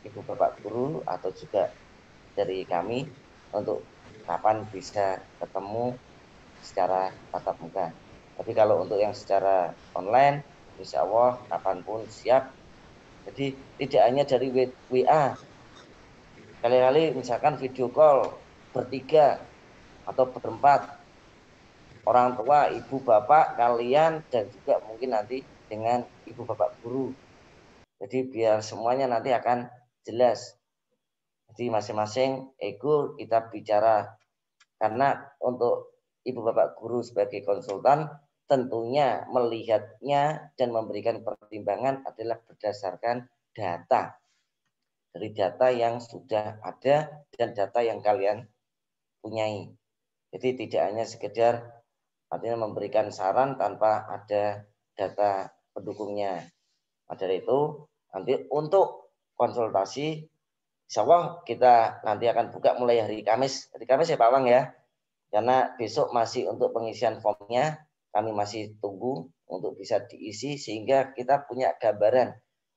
Ibu Bapak guru atau juga dari kami untuk kapan bisa ketemu secara tatap muka. Tapi kalau untuk yang secara online, insya Allah kapanpun siap. Jadi tidak hanya dari WA, kali-kali misalkan video call bertiga atau berempat, orang tua, ibu bapak, kalian, dan juga mungkin nanti dengan ibu bapak guru. Jadi biar semuanya nanti akan jelas. Jadi masing-masing ego kita bicara. Karena untuk ibu bapak guru sebagai konsultan tentunya melihatnya dan memberikan pertimbangan adalah berdasarkan data. Dari data yang sudah ada dan data yang kalian punyai. Jadi tidak hanya sekedar artinya memberikan saran tanpa ada data pendukungnya. Dari itu nanti untuk konsultasi insya Allah kita nanti akan buka mulai hari Kamis. Hari Kamis ya Pak Wang ya. Karena besok masih untuk pengisian formnya, kami masih tunggu untuk bisa diisi sehingga kita punya gambaran.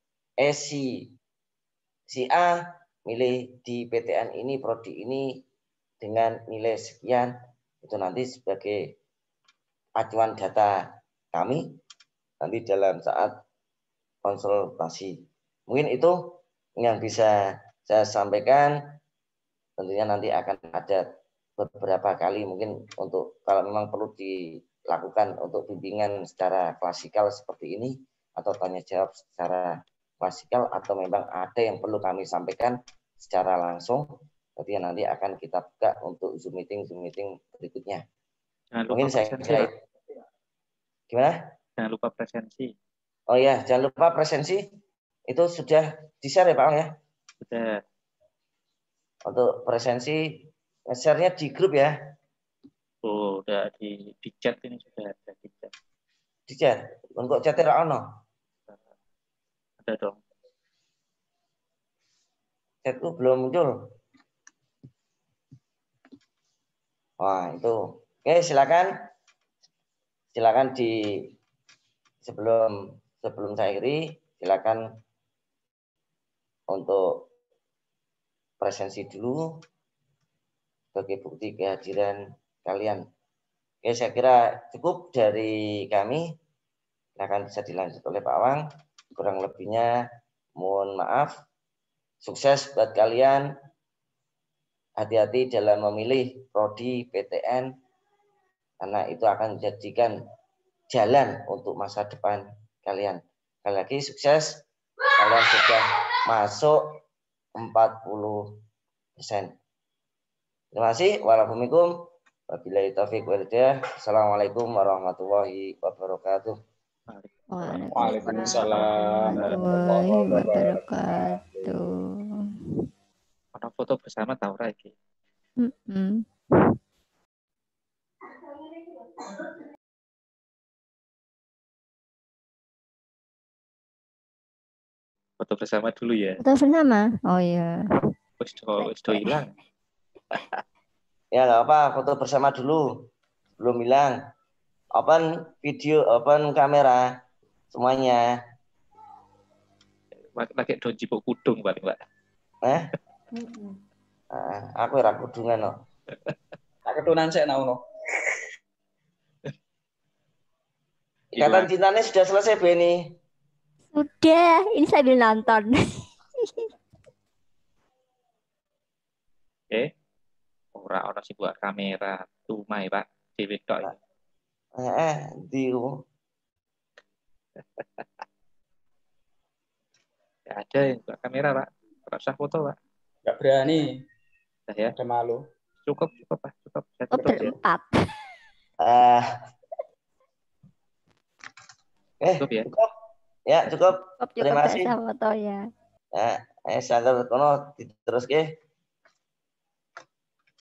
Si A milih di PTN ini, prodi ini dengan nilai sekian, itu nanti sebagai acuan data kami nanti dalam saat konsultasi. Mungkin itu yang bisa saya sampaikan. Tentunya nanti akan ada beberapa kali mungkin untuk kalau memang perlu dilakukan untuk bimbingan secara klasikal seperti ini atau tanya jawab secara klasikal atau memang ada yang perlu kami sampaikan secara langsung, tapi nanti akan kita buka untuk Zoom meeting berikutnya. Mungkin saya kira gimana? Jangan lupa presensi. Oh ya, jangan lupa presensi itu sudah di-share ya Pak ya? Sudah. Untuk presensi share-nya di grup ya? Oh, udah di chat ini sudah ada di chat. Di chat? Untuk chatnya ono? Ada dong. Chatku belum muncul. Wah itu. Oke silakan. Silakan di sebelum saya akhiri silakan untuk presensi dulu sebagai bukti kehadiran kalian. Oke, saya kira cukup dari kami. Akan bisa dilanjut oleh Pak Wang. Kurang lebihnya mohon maaf. Sukses buat kalian. Hati-hati dalam memilih prodi PTN karena itu akan menjadikan jalan untuk masa depan kalian. Sekali lagi sukses. Kalian sudah masuk 40%. Terima kasih. Waalaikumsalam. Wabillahi taufiq wal hidayah. Assalamualaikum warahmatullahi wabarakatuh. Waalaikumsalam warahmatullahi wabarakatuh. Ono foto bersama tahu lagi. Foto bersama dulu ya. Foto bersama? Oh iya. Wis do hilang. Ya nggak apa, foto bersama dulu. Belum hilang. Open video, open kamera. Semuanya. Pakai daun jipuk kudung paling Pak. Aku ora kudungan no. Tak ketunan saya no. Ikatan cintanya sudah selesai Beni. Sudah, ini sambil nonton. Ora ono sing buat kamera tumai Pak, dhewe tok. Diu. Ya ada yang buat kamera Pak. Enggak usah foto Pak. Enggak berani. Nah, ya. Ada malu. Cukup Pak, cukup. Berempat. Cukup ya. Cukup. Ya, cukup. Terima kasih. Foto ya. Sanggar kono diterus ke.